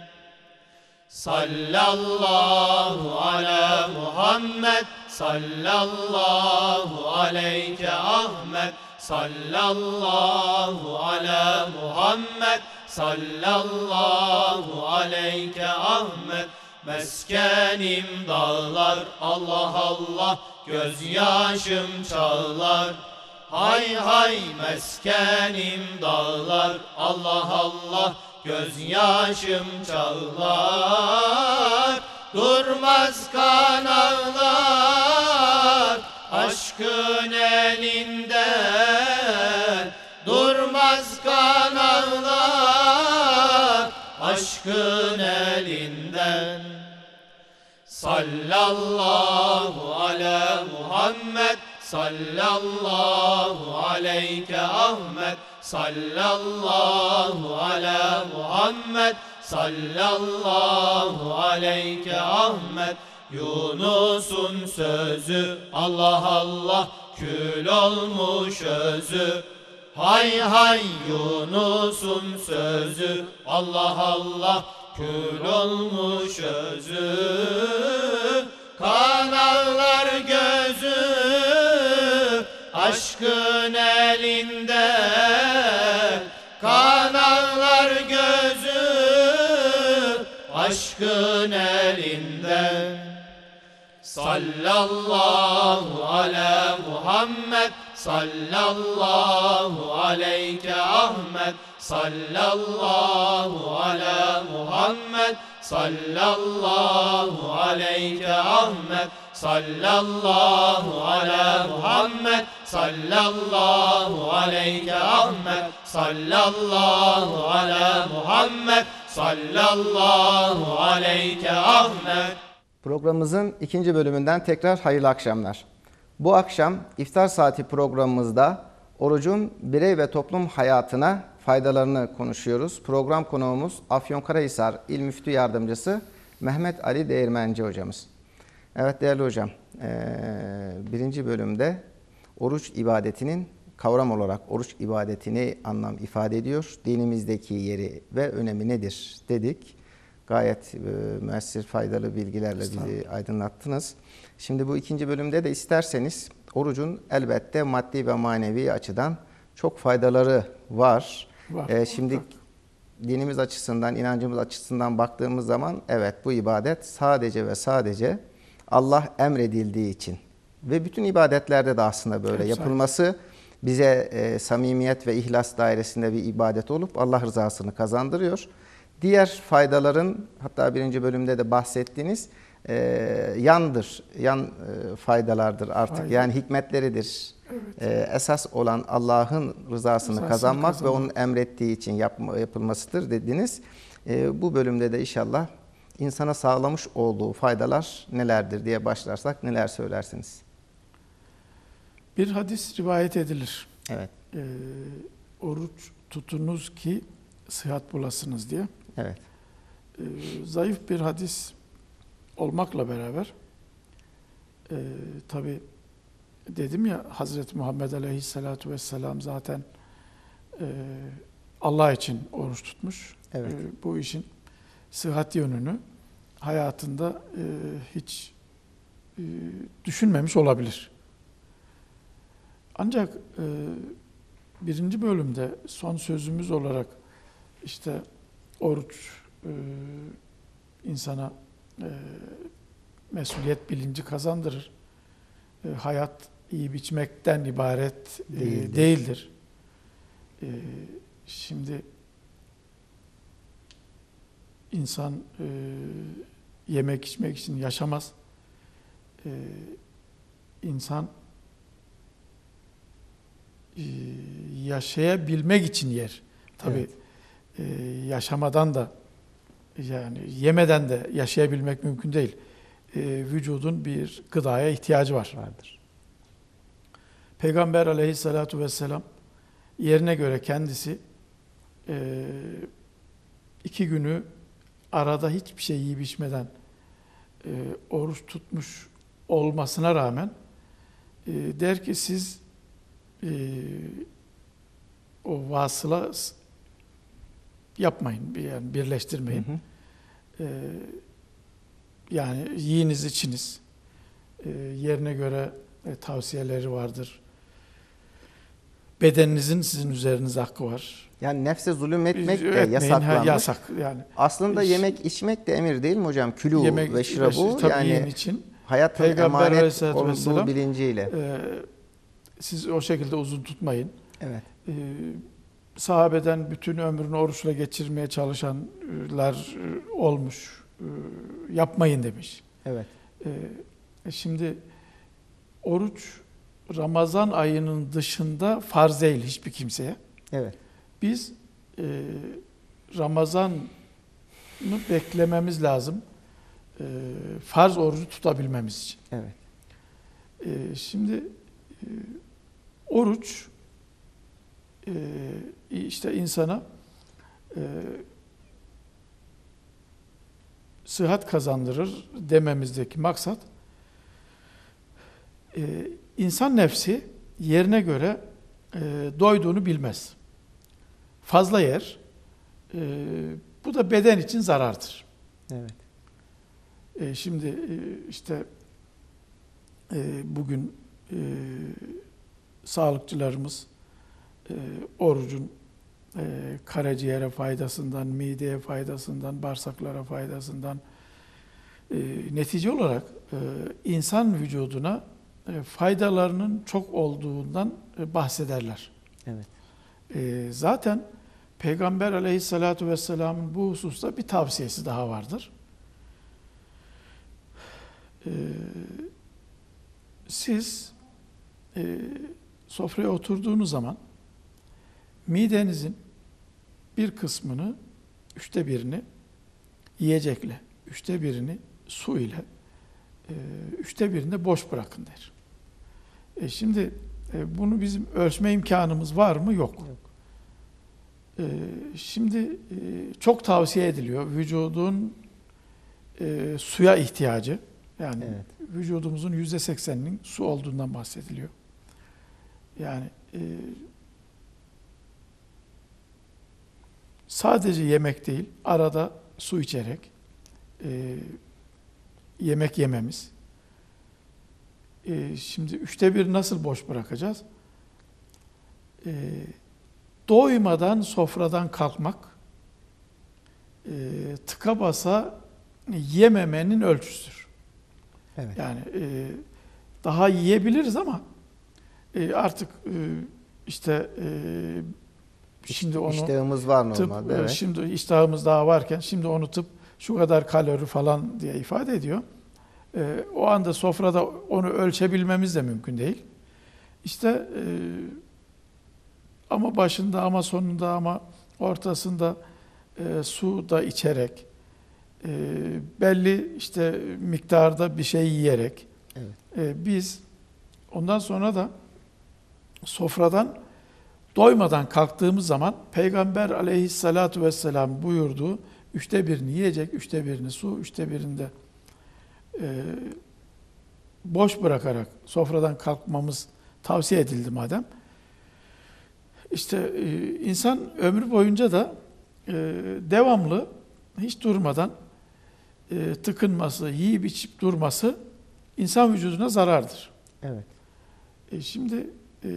S4: Sallallahu ala Muhammed, sallallahu aleyke Ahmet, sallallahu ala Muhammed, sallallahu aleyke Ahmet. Meskenim dağlar, Allah Allah, gözyaşım çağlar. Hay hay meskenim dağlar, Allah Allah, gözyaşım çağlar. Durmaz kan ağlar aşkın elinden. Durmaz kan ağlar aşkın elinden. Sallallahu ala Muhammed, sallallahu aleyke Ahmet, sallallahu ala Muhammed, sallallahu aleyke Ahmet. Yunus'un sözü Allah Allah, kül olmuş özü. Hay hay Yunus'un sözü Allah Allah, kül olmuş özü. kan ağlar gözü, aşkın elinde kan ağlar gözü, aşkın elinden. Sallallahu ala Muhammed, sallallahu aleyke Ahmet, sallallahu ala Muhammed, sallallahu aleyke Ahmet, sallallahu ala Muhammed, sallallahu aleyke Ahmet, sallallahu ala Muhammed, sallallahu aleyke Ahmet.
S5: Programımızın ikinci bölümünden tekrar hayırlı akşamlar. Bu akşam iftar saati programımızda orucun birey ve toplum hayatına faydalarını konuşuyoruz. Program konuğumuz Afyonkarahisar İl Müftü Yardımcısı Mehmet Ali Değirmenci hocamız. Evet değerli hocam, birinci bölümde oruç ibadetinin kavram olarak oruç ibadeti ne anlam ifade ediyor, dinimizdeki yeri ve önemi nedir dedik. Gayet müessir, faydalı bilgilerle bizi aydınlattınız. Şimdi bu ikinci bölümde de isterseniz orucun elbette maddi ve manevi açıdan çok faydaları var. Şimdi dinimiz açısından, inancımız açısından baktığımız zaman evet bu ibadet sadece ve sadece Allah emredildiği için ve bütün ibadetlerde de aslında böyle yapılması bize samimiyet ve ihlas dairesinde bir ibadet olup Allah rızasını kazandırıyor. Diğer faydaların, hatta birinci bölümde de bahsettiğiniz yan faydalardır artık.
S6: Aynen.
S5: Yani hikmetleridir. Evet. Esas olan Allah'ın rızasını kazanmak ve onun emrettiği için yapılmasıdır dediniz. Bu bölümde de inşallah insana sağlamış olduğu faydalar nelerdir diye başlarsak neler söylersiniz?
S6: Bir hadis rivayet edilir.
S5: Evet.
S6: Oruç tutunuz ki sıhhat bulasınız diye.
S5: Evet.
S6: Zayıf bir hadis olmakla beraber tabi dedim ya Hazreti Muhammed Aleyhisselatü Vesselam zaten Allah için oruç tutmuş.
S5: Evet.
S6: Bu işin sıhhat yönünü hayatında hiç düşünmemiş olabilir. Ancak birinci bölümde son sözümüz olarak işte oruç insana mesuliyet bilinci kazandırır. Hayat yiyip içmekten ibaret değildir. Şimdi insan yemek içmek için yaşamaz. İnsan yaşayabilmek için yer. Tabii evet. Yaşamadan da yani yemeden de yaşayabilmek mümkün değil. Vücudun bir gıdaya ihtiyacı vardır. Peygamber Aleyhisselatü Vesselam yerine göre kendisi 2 günü arada hiçbir şey yiyip içmeden oruç tutmuş olmasına rağmen der ki siz o vasıla yapmayın, yani birleştirmeyin. Yani yiyiniz içiniz. Yerine göre tavsiyeleri vardır. Bedeninizin sizin üzerinize hakkı var.
S5: Yani nefse zulüm etmek de yasaklanmış.
S6: Yasak yani.
S5: Aslında yemek içmek de emir değil mi hocam? Külü ve şırabu yani
S6: için
S5: hayatın
S6: Peygamber
S5: emanet olduğu bilinciyle.
S6: Siz o şekilde uzun tutmayın.
S5: Evet.
S6: Sahabeden bütün ömrünü oruçla geçirmeye çalışanlar olmuş. Yapmayın demiş.
S5: Evet.
S6: Şimdi oruç Ramazan ayının dışında farz değil hiçbir kimseye.
S5: Evet.
S6: Biz Ramazan'ı beklememiz lazım. Farz orucu tutabilmemiz için.
S5: Evet.
S6: Şimdi oruç işte insana sıhhat kazandırır dememizdeki maksat insan nefsi yerine göre doyduğunu bilmez. Fazla yer. Bu da beden için zarardır.
S5: Evet.
S6: Şimdi işte bugün sağlıkçılarımız orucun karaciğere faydasından, mideye faydasından, bağırsaklara faydasından netice olarak insan vücuduna faydalarının çok olduğundan bahsederler.
S5: Evet.
S6: Zaten Peygamber Aleyhisselatü Vesselam'ın bu hususta bir tavsiyesi daha vardır. Siz sofraya oturduğunuz zaman midenizin bir kısmını, 1/3'ünü yiyecekle, 1/3'ünü su ile, 1/3'ünü de boş bırakın der. Şimdi bunu bizim ölçme imkanımız var mı? Yok. Şimdi çok tavsiye ediliyor vücudun suya ihtiyacı. Yani
S5: evet.
S6: vücudumuzun %80'inin su olduğundan bahsediliyor. Yani sadece yemek değil, arada su içerek yemek yememiz. Şimdi 1/3 nasıl boş bırakacağız? Doymadan sofradan kalkmak, tıka basa yememenin ölçüsüdür.
S5: Evet.
S6: Yani daha yiyebiliriz ama artık işte şimdi onu
S5: İştahımız var
S6: tıp,
S5: normalde. Evet.
S6: şimdi iştahımız daha varken şimdi onu tıp şu kadar kalori falan diye ifade ediyor. O anda sofrada onu ölçebilmemiz de mümkün değil. İşte ama başında ama sonunda ama ortasında su da içerek belli işte miktarda bir şey yiyerek biz ondan sonra da sofradan doymadan kalktığımız zaman Peygamber Aleyhisselatü Vesselam buyurduğu 1/3'ünü yiyecek, 1/3'ünü su, 1/3'ünü de boş bırakarak sofradan kalkmamız tavsiye edildi madem. İşte insan ömrü boyunca da devamlı hiç durmadan tıkınması, yiyip içip durması insan vücuduna zarardır.
S5: Evet.
S6: Şimdi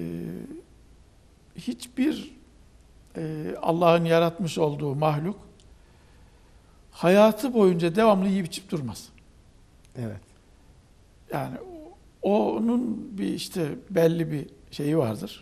S6: hiçbir Allah'ın yaratmış olduğu mahluk hayatı boyunca devamlı yiyip içip durmaz.
S5: Evet.
S6: Yani onun bir işte belli bir şeyi vardır.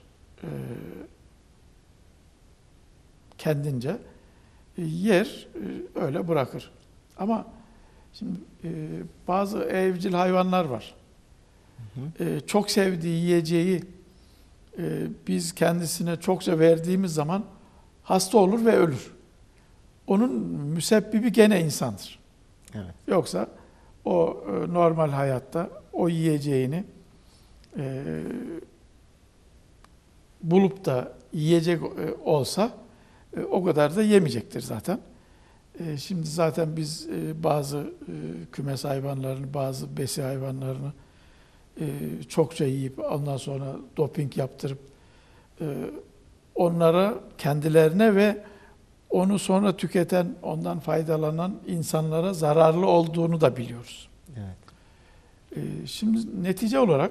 S6: Kendince yer öyle bırakır. Ama şimdi bazı evcil hayvanlar var. Çok sevdiği yiyeceği biz kendisine çokça verdiğimiz zaman hasta olur ve ölür. Onun müsebbibi gene insandır.
S5: Evet.
S6: Yoksa o normal hayatta o yiyeceğini bulup da yiyecek olsa o kadar da yemeyecektir zaten. Şimdi zaten biz bazı kümes hayvanlarını, bazı besi hayvanlarını çokça yiyip ondan sonra doping yaptırıp onlara, kendilerine ve onu sonra tüketen, ondan faydalanan insanlara zararlı olduğunu da biliyoruz.
S5: Evet.
S6: Şimdi netice olarak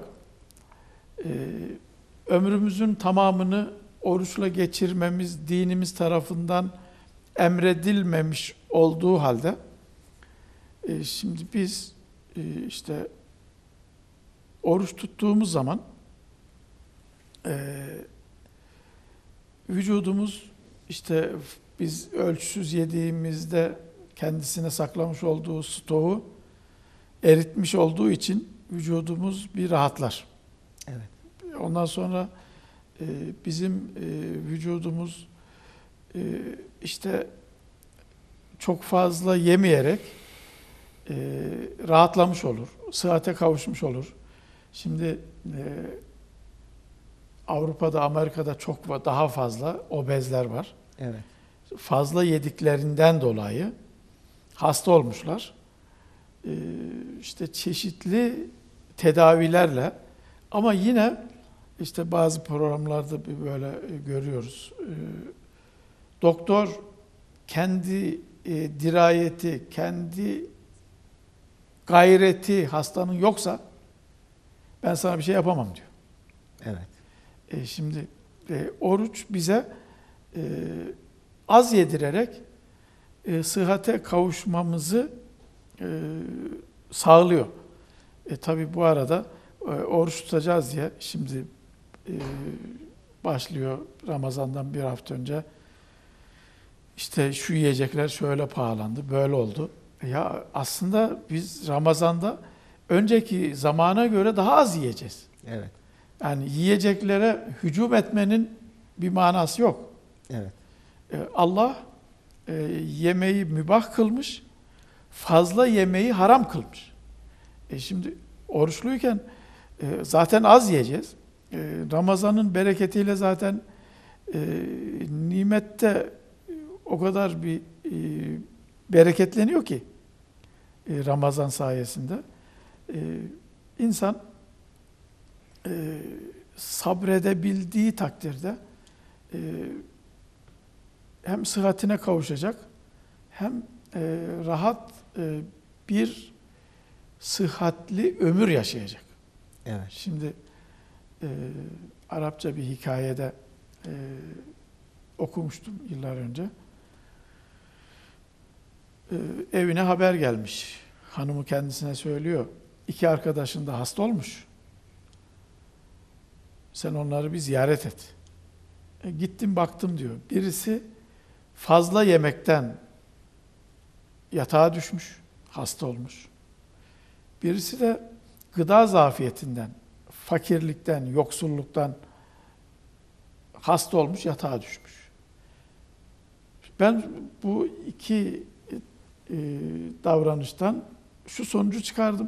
S6: ömrümüzün tamamını oruçla geçirmemiz dinimiz tarafından emredilmemiş olduğu halde şimdi biz işte oruç tuttuğumuz zaman vücudumuz işte biz ölçüsüz yediğimizde kendisine saklamış olduğu stoğu eritmiş olduğu için vücudumuz bir rahatlar.
S5: Evet.
S6: Ondan sonra bizim vücudumuz işte çok fazla yemeyerek rahatlamış olur, sıhhate kavuşmuş olur. Şimdi Avrupa'da, Amerika'da çok daha fazla obezler var.
S5: Evet.
S6: Fazla yediklerinden dolayı hasta olmuşlar. İşte çeşitli tedavilerle ama yine işte bazı programlarda böyle görüyoruz. Doktor kendi dirayeti, kendi gayreti hastanın yoksa ben sana bir şey yapamam diyor.
S5: Evet.
S6: Şimdi oruç bize az yedirerek sıhhate kavuşmamızı sağlıyor. Tabi bu arada oruç tutacağız diye şimdi başlıyor Ramazan'dan bir hafta önce. İşte şu yiyecekler şöyle pahalandı, böyle oldu. Ya aslında biz Ramazan'da önceki zamana göre daha az yiyeceğiz.
S5: Evet.
S6: Yani yiyeceklere hücum etmenin bir manası yok.
S5: Evet.
S6: Allah yemeği mübah kılmış, fazla yemeği haram kılmış. Şimdi oruçluyken zaten az yiyeceğiz. Ramazan'ın bereketiyle zaten nimette o kadar bir bereketleniyor ki Ramazan sayesinde. İnsan sabredebildiği takdirde hem sıhhatine kavuşacak hem rahat bir sıhhatli ömür yaşayacak.
S5: Evet.
S6: Şimdi Arapça bir hikayede okumuştum yıllar önce. Evine haber gelmiş. Hanımı kendisine söylüyor. 2 arkadaşın da hasta olmuş. Sen onları bir ziyaret et. Gittim baktım diyor. Birisi fazla yemekten yatağa düşmüş, hasta olmuş. Birisi de gıda zafiyetinden, fakirlikten, yoksulluktan hasta olmuş, yatağa düşmüş. Ben bu iki davranıştan şu sonucu çıkardım.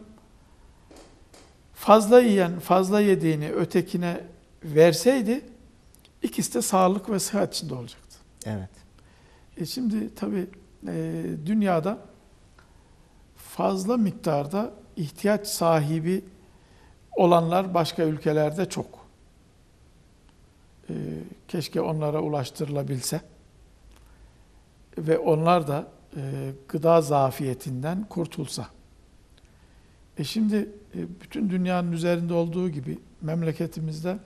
S6: Fazla yiyen, fazla yediğini ötekine verseydi, ikisi de sağlık ve sıhhat içinde olacaktı.
S5: Evet.
S6: Şimdi tabii dünyada fazla miktarda ihtiyaç sahibi olanlar başka ülkelerde çok. Keşke onlara ulaştırılabilse ve onlar da gıda zafiyetinden kurtulsa. Şimdi bütün dünyanın üzerinde olduğu gibi memleketimizde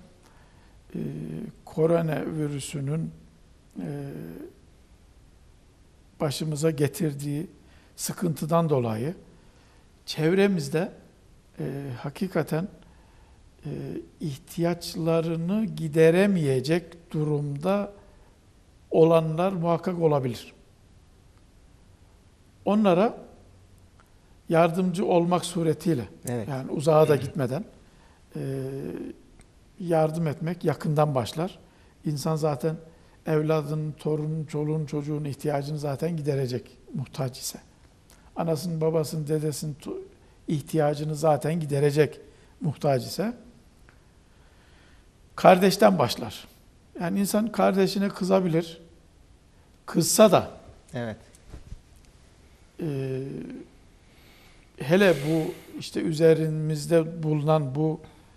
S6: koronavirüsünün başımıza getirdiği sıkıntıdan dolayı çevremizde hakikaten ihtiyaçlarını gideremeyecek durumda olanlar muhakkak olabilir. Onlara yardımcı olmak suretiyle,
S5: evet,
S6: yani uzağa da gitmeden yardım etmek yakından başlar. İnsan zaten evladının, torunun, çoluğun, çocuğun ihtiyacını zaten giderecek muhtaç ise. Anasının, babasının, dedesinin ihtiyacını zaten giderecek muhtaç ise kardeşten başlar. Yani insan kardeşine kızabilir. Kızsa da
S5: evet,
S6: hele bu işte üzerimizde bulunan bu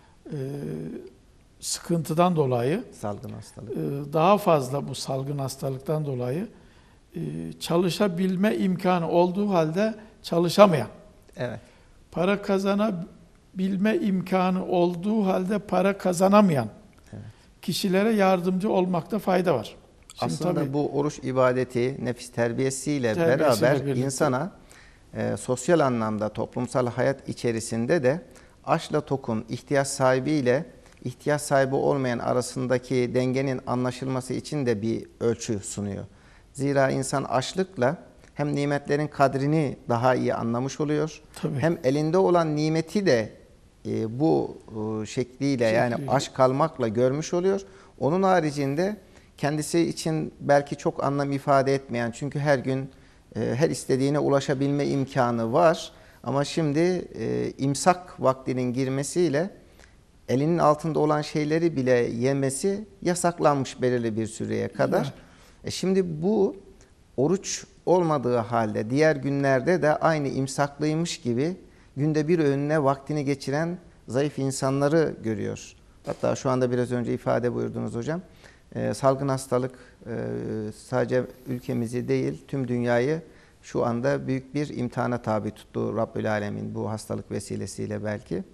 S6: sıkıntıdan dolayı,
S5: salgın hastalık,
S6: daha fazla bu salgın hastalıktan dolayı çalışabilme imkanı olduğu halde çalışamayan,
S5: evet,
S6: para kazanabilme imkanı olduğu halde para kazanamayan
S5: evet,
S6: kişilere yardımcı olmakta fayda var. Şimdi
S5: aslında
S6: tabii,
S5: bu oruç ibadeti, nefis terbiyesiyle
S6: Terbiyesiyle
S5: beraber
S6: birlikte
S5: insana sosyal anlamda, toplumsal hayat içerisinde de açla tokun, ihtiyaç sahibiyle ihtiyaç sahibi olmayan arasındaki dengenin anlaşılması için de bir ölçü sunuyor. Zira insan açlıkla hem nimetlerin kadrini daha iyi anlamış oluyor,
S6: tabii,
S5: hem elinde olan nimeti de bu şekliyle, yani aç kalmakla görmüş oluyor. Onun haricinde kendisi için belki çok anlam ifade etmeyen, çünkü her gün her istediğine ulaşabilme imkanı var. Ama şimdi imsak vaktinin girmesiyle elinin altında olan şeyleri bile yemesi yasaklanmış belirli bir süreye kadar. Şimdi bu oruç olmadığı halde diğer günlerde de aynı imsaklıymış gibi günde bir öğününe vaktini geçiren zayıf insanları görüyor. Hatta şu anda biraz önce ifade buyurdunuz hocam. Salgın hastalık sadece ülkemizi değil tüm dünyayı şu anda büyük bir imtihana tabi tuttu Rabbül Alemin, bu hastalık vesilesiyle belki.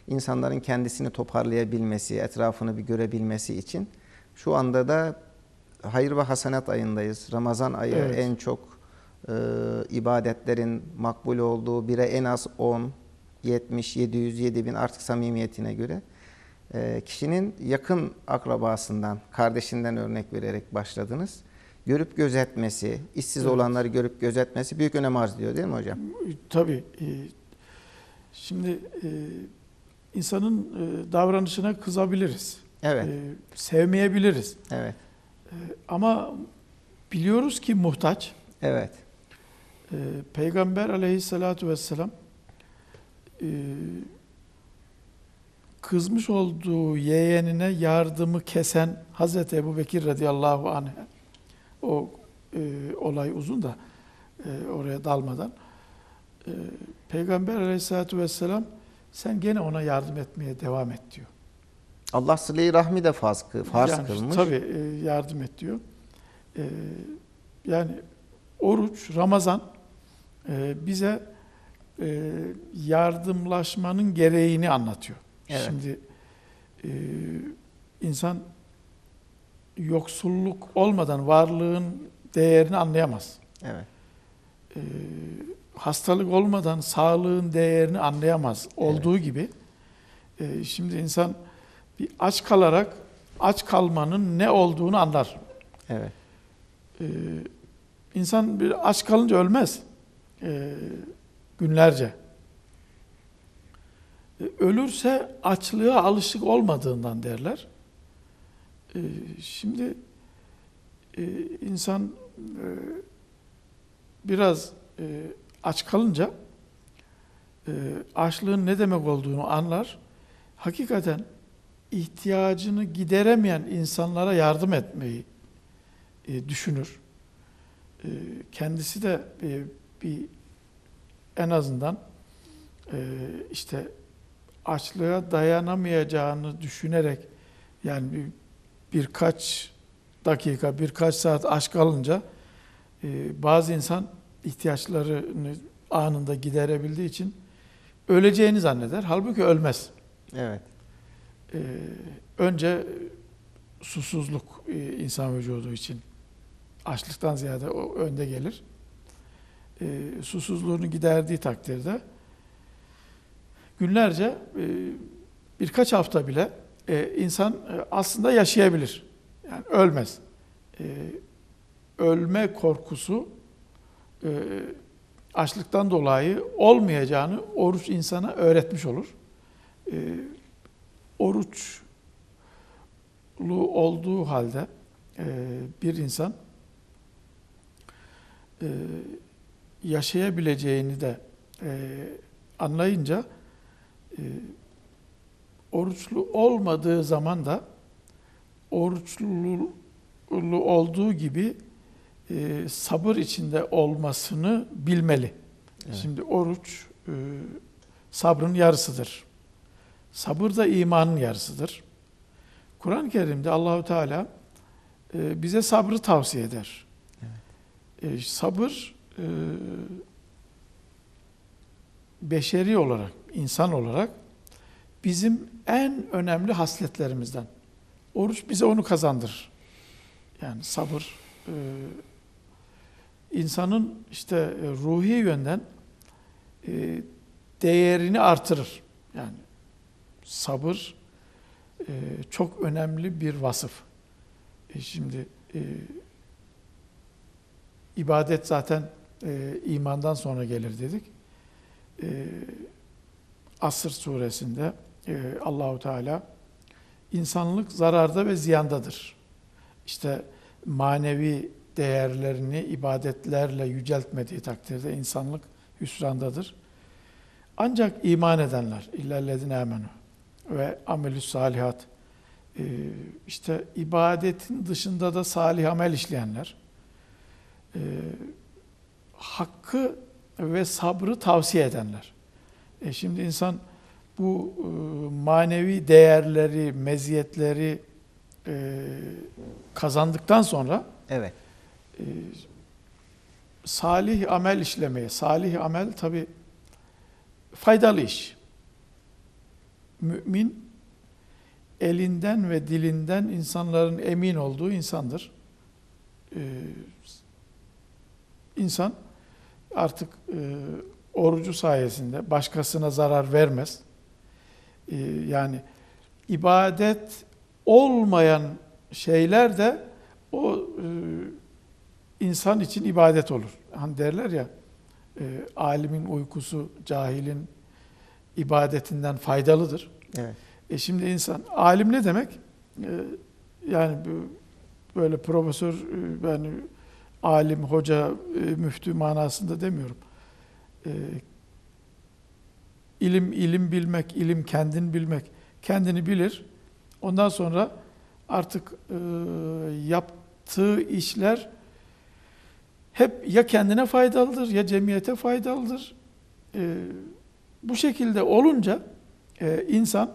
S5: insanların kendisini toparlayabilmesi, etrafını bir görebilmesi için. Şu anda da hayır ve hasenat ayındayız. Ramazan ayı en çok ibadetlerin makbul olduğu, bire en az 10, 70, 700, 7000 artık samimiyetine göre. Kişinin yakın akrabasından, kardeşinden örnek vererek başladınız. Görüp gözetmesi, işsiz olanları görüp gözetmesi büyük önem arz ediyor değil mi hocam?
S6: Tabii. Şimdi insanın davranışına kızabiliriz.
S5: Evet.
S6: Sevmeyebiliriz.
S5: Evet.
S6: Ama biliyoruz ki muhtaç.
S5: Evet.
S6: Peygamber aleyhissalatu vesselam kızmış olduğu yeğenine yardımı kesen Hazreti Ebubekir radıyallahu anh, o olay uzun da oraya dalmadan, Peygamber aleyhissalatu vesselam sen gene ona yardım etmeye devam et diyor.
S5: Allah sıle-i rahmi de farz kılmış.
S6: Tabii yardım et diyor. Yani oruç, Ramazan bize yardımlaşmanın gereğini anlatıyor.
S5: Evet.
S6: Şimdi insan yoksulluk olmadan varlığın değerini anlayamaz.
S5: Evet.
S6: Hastalık olmadan sağlığın değerini anlayamaz. Olduğu gibi şimdi insan bir aç kalarak aç kalmanın ne olduğunu anlar.
S5: Evet.
S6: İnsan bir aç kalınca ölmez. Günlerce. Ölürse açlığa alışık olmadığından derler. Şimdi insan biraz aç kalınca açlığın ne demek olduğunu anlar. Hakikaten ihtiyacını gideremeyen insanlara yardım etmeyi düşünür. Kendisi de bir en azından işte açlığa dayanamayacağını düşünerek, yani birkaç dakika, birkaç saat aç kalınca bazı insan ihtiyaçlarını anında giderebildiği için öleceğini zanneder. Halbuki ölmez.
S5: Evet.
S6: Önce susuzluk insan vücudu için açlıktan ziyade o önde gelir. Susuzluğunu giderdiği takdirde günlerce, birkaç hafta bile insan aslında yaşayabilir. Yani ölmez. Ölme korkusu açlıktan dolayı olmayacağını oruç insana öğretmiş olur. Oruçlu olduğu halde bir insan yaşayabileceğini de anlayınca oruçlu olmadığı zaman da oruçlu olduğu gibi sabır içinde olmasını bilmeli. Evet. Şimdi oruç sabrın yarısıdır. Sabır da imanın yarısıdır. Kur'an-ı Kerim'de Allahu Teala bize sabrı tavsiye eder. Evet. Sabır beşeri olarak, insan olarak bizim en önemli hasletlerimizden. Oruç bize onu kazandırır. Yani sabır insanın işte ruhi yönden değerini artırır. Yani sabır çok önemli bir vasıf. Şimdi ibadet zaten imandan sonra gelir dedik. Asr suresinde Allahu Teala insanlık zararda ve ziyandadır. İşte manevi değerlerini ibadetlerle yüceltmediği takdirde insanlık hüsrandadır. Ancak iman edenler, illellezine amenu ve amelüs salihat, işte ibadetin dışında da salih amel işleyenler, hakkı ve sabrı tavsiye edenler. Şimdi insan bu manevi değerleri, meziyetleri kazandıktan sonra
S5: evet.
S6: Salih amel işlemeye, salih amel tabi faydalı iş. mümin elinden ve dilinden insanların emin olduğu insandır. İnsan artık orucu sayesinde başkasına zarar vermez. Yani ibadet olmayan şeyler de o insan için ibadet olur. Hani derler ya, alimin uykusu cahilin ibadetinden faydalıdır.
S5: Evet.
S6: Şimdi insan, alim ne demek? Yani böyle profesör, yani alim, hoca, müftü manasında demiyorum. İlim bilmek, ilim kendini bilmek. Kendini bilir. Ondan sonra artık yaptığı işler hep ya kendine faydalıdır ya cemiyete faydalıdır. Bu şekilde olunca insan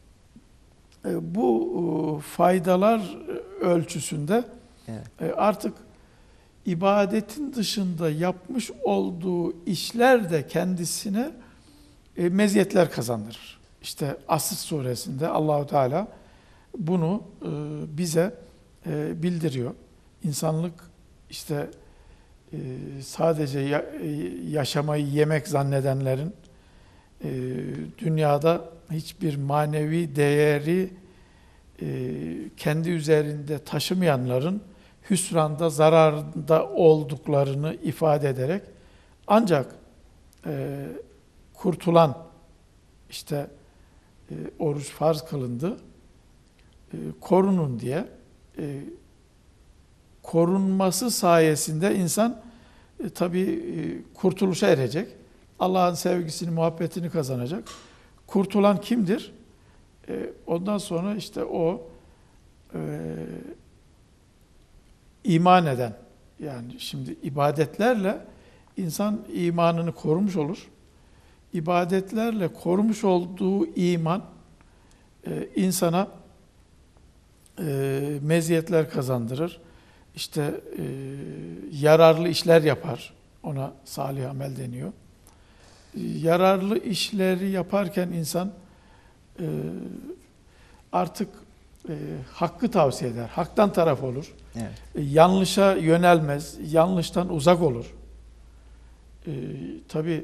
S6: bu faydalar ölçüsünde artık ibadetin dışında yapmış olduğu işler de kendisine meziyetler kazandırır. İşte Asr suresinde Allahu Teala bunu bize bildiriyor. İnsanlık işte sadece yaşamayı yemek zannedenlerin, dünyada hiçbir manevi değeri kendi üzerinde taşımayanların hüsranda, zararda olduklarını ifade ederek ancak kurtulan, işte oruç farz kılındı, korunun diye, korunması sayesinde insan tabii kurtuluşa erecek. Allah'ın sevgisini, muhabbetini kazanacak. Kurtulan kimdir? Ondan sonra işte o iman eden, yani şimdi ibadetlerle insan imanını korumuş olur. İbadetlerle korumuş olduğu iman insana meziyetler kazandırır. İşte yararlı işler yapar. Ona salih amel deniyor. Yararlı işleri yaparken insan artık hakkı tavsiye eder. Haktan taraf olur.
S5: Evet.
S6: Yanlışa yönelmez. Yanlıştan uzak olur. Tabii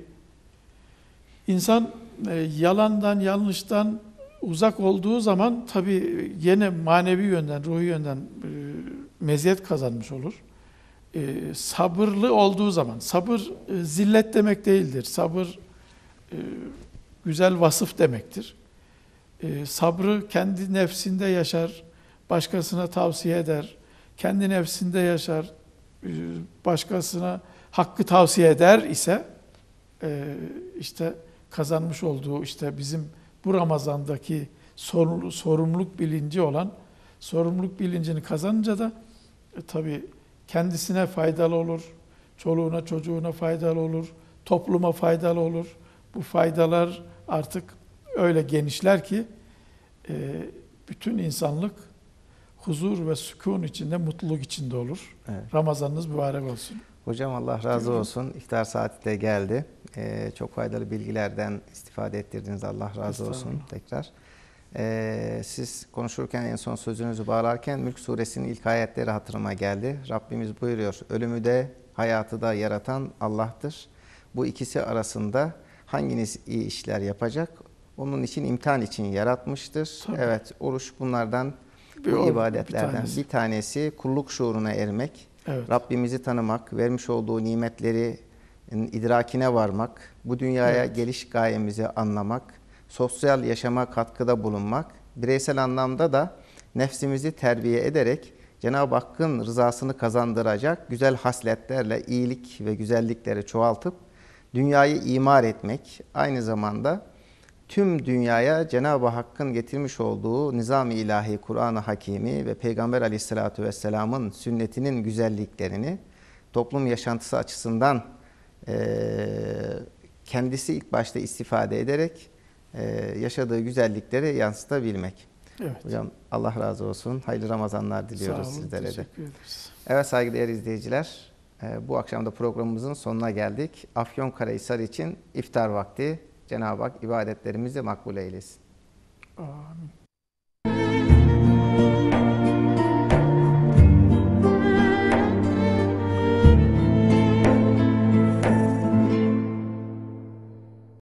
S6: insan yalandan, yanlıştan uzak olduğu zaman tabii yine manevi yönden, ruhi yönden meziyet kazanmış olur. Sabırlı olduğu zaman, sabır zillet demek değildir. Sabır güzel vasıf demektir. Sabrı kendi nefsinde yaşar, başkasına tavsiye eder. Kendi nefsinde yaşar, başkasına hakkı tavsiye eder ise işte kazanmış olduğu, işte bizim bu Ramazan'daki sorumluluk bilinci olan, sorumluluk bilincini kazanınca da tabii kendisine faydalı olur, çoluğuna çocuğuna faydalı olur, topluma faydalı olur. Bu faydalar artık öyle genişler ki bütün insanlık huzur ve sükun içinde, mutluluk içinde olur.
S5: Evet.
S6: Ramazanınız mübarek olsun.
S5: Hocam Allah razı olsun. İftar saati de geldi. Çok faydalı bilgilerden istifade ettirdiniz. Allah razı olsun tekrar. Siz konuşurken en son sözünüzü bağlarken Mülk Suresinin ilk ayetleri hatırıma geldi. Rabbimiz buyuruyor, ölümü de hayatı da yaratan Allah'tır. Bu ikisi arasında hanginiz iyi işler yapacak? Onun için imtihan için yaratmıştır.
S6: Tabii.
S5: Evet, oruç bunlardan, bu ibadetlerden bir tanesi kulluk şuuruna ermek.
S6: Evet.
S5: Rabbimizi tanımak, vermiş olduğu nimetleri idrakine varmak, bu dünyaya geliş gayemizi anlamak, sosyal yaşama katkıda bulunmak, bireysel anlamda da nefsimizi terbiye ederek Cenab-ı Hakk'ın rızasını kazandıracak güzel hasletlerle iyilik ve güzellikleri çoğaltıp dünyayı imar etmek, aynı zamanda tüm dünyaya Cenab-ı Hakk'ın getirmiş olduğu nizam-ı ilahi, Kur'an-ı Hakimi ve Peygamber Aleyhisselatü Vesselam'ın sünnetinin güzelliklerini toplum yaşantısı açısından kendisi ilk başta istifade ederek yaşadığı güzellikleri yansıtabilmek.
S6: Evet.
S5: Hocam Allah razı olsun. Hayırlı Ramazanlar diliyoruz
S6: Sağ olun,
S5: sizlere de.
S6: teşekkür ederiz.
S5: Evet saygıdeğer izleyiciler, bu akşam da programımızın sonuna geldik. Afyonkarahisar için iftar vakti. Cenab-ı Hak ibadetlerimizi makbul eylesin.
S6: Amin.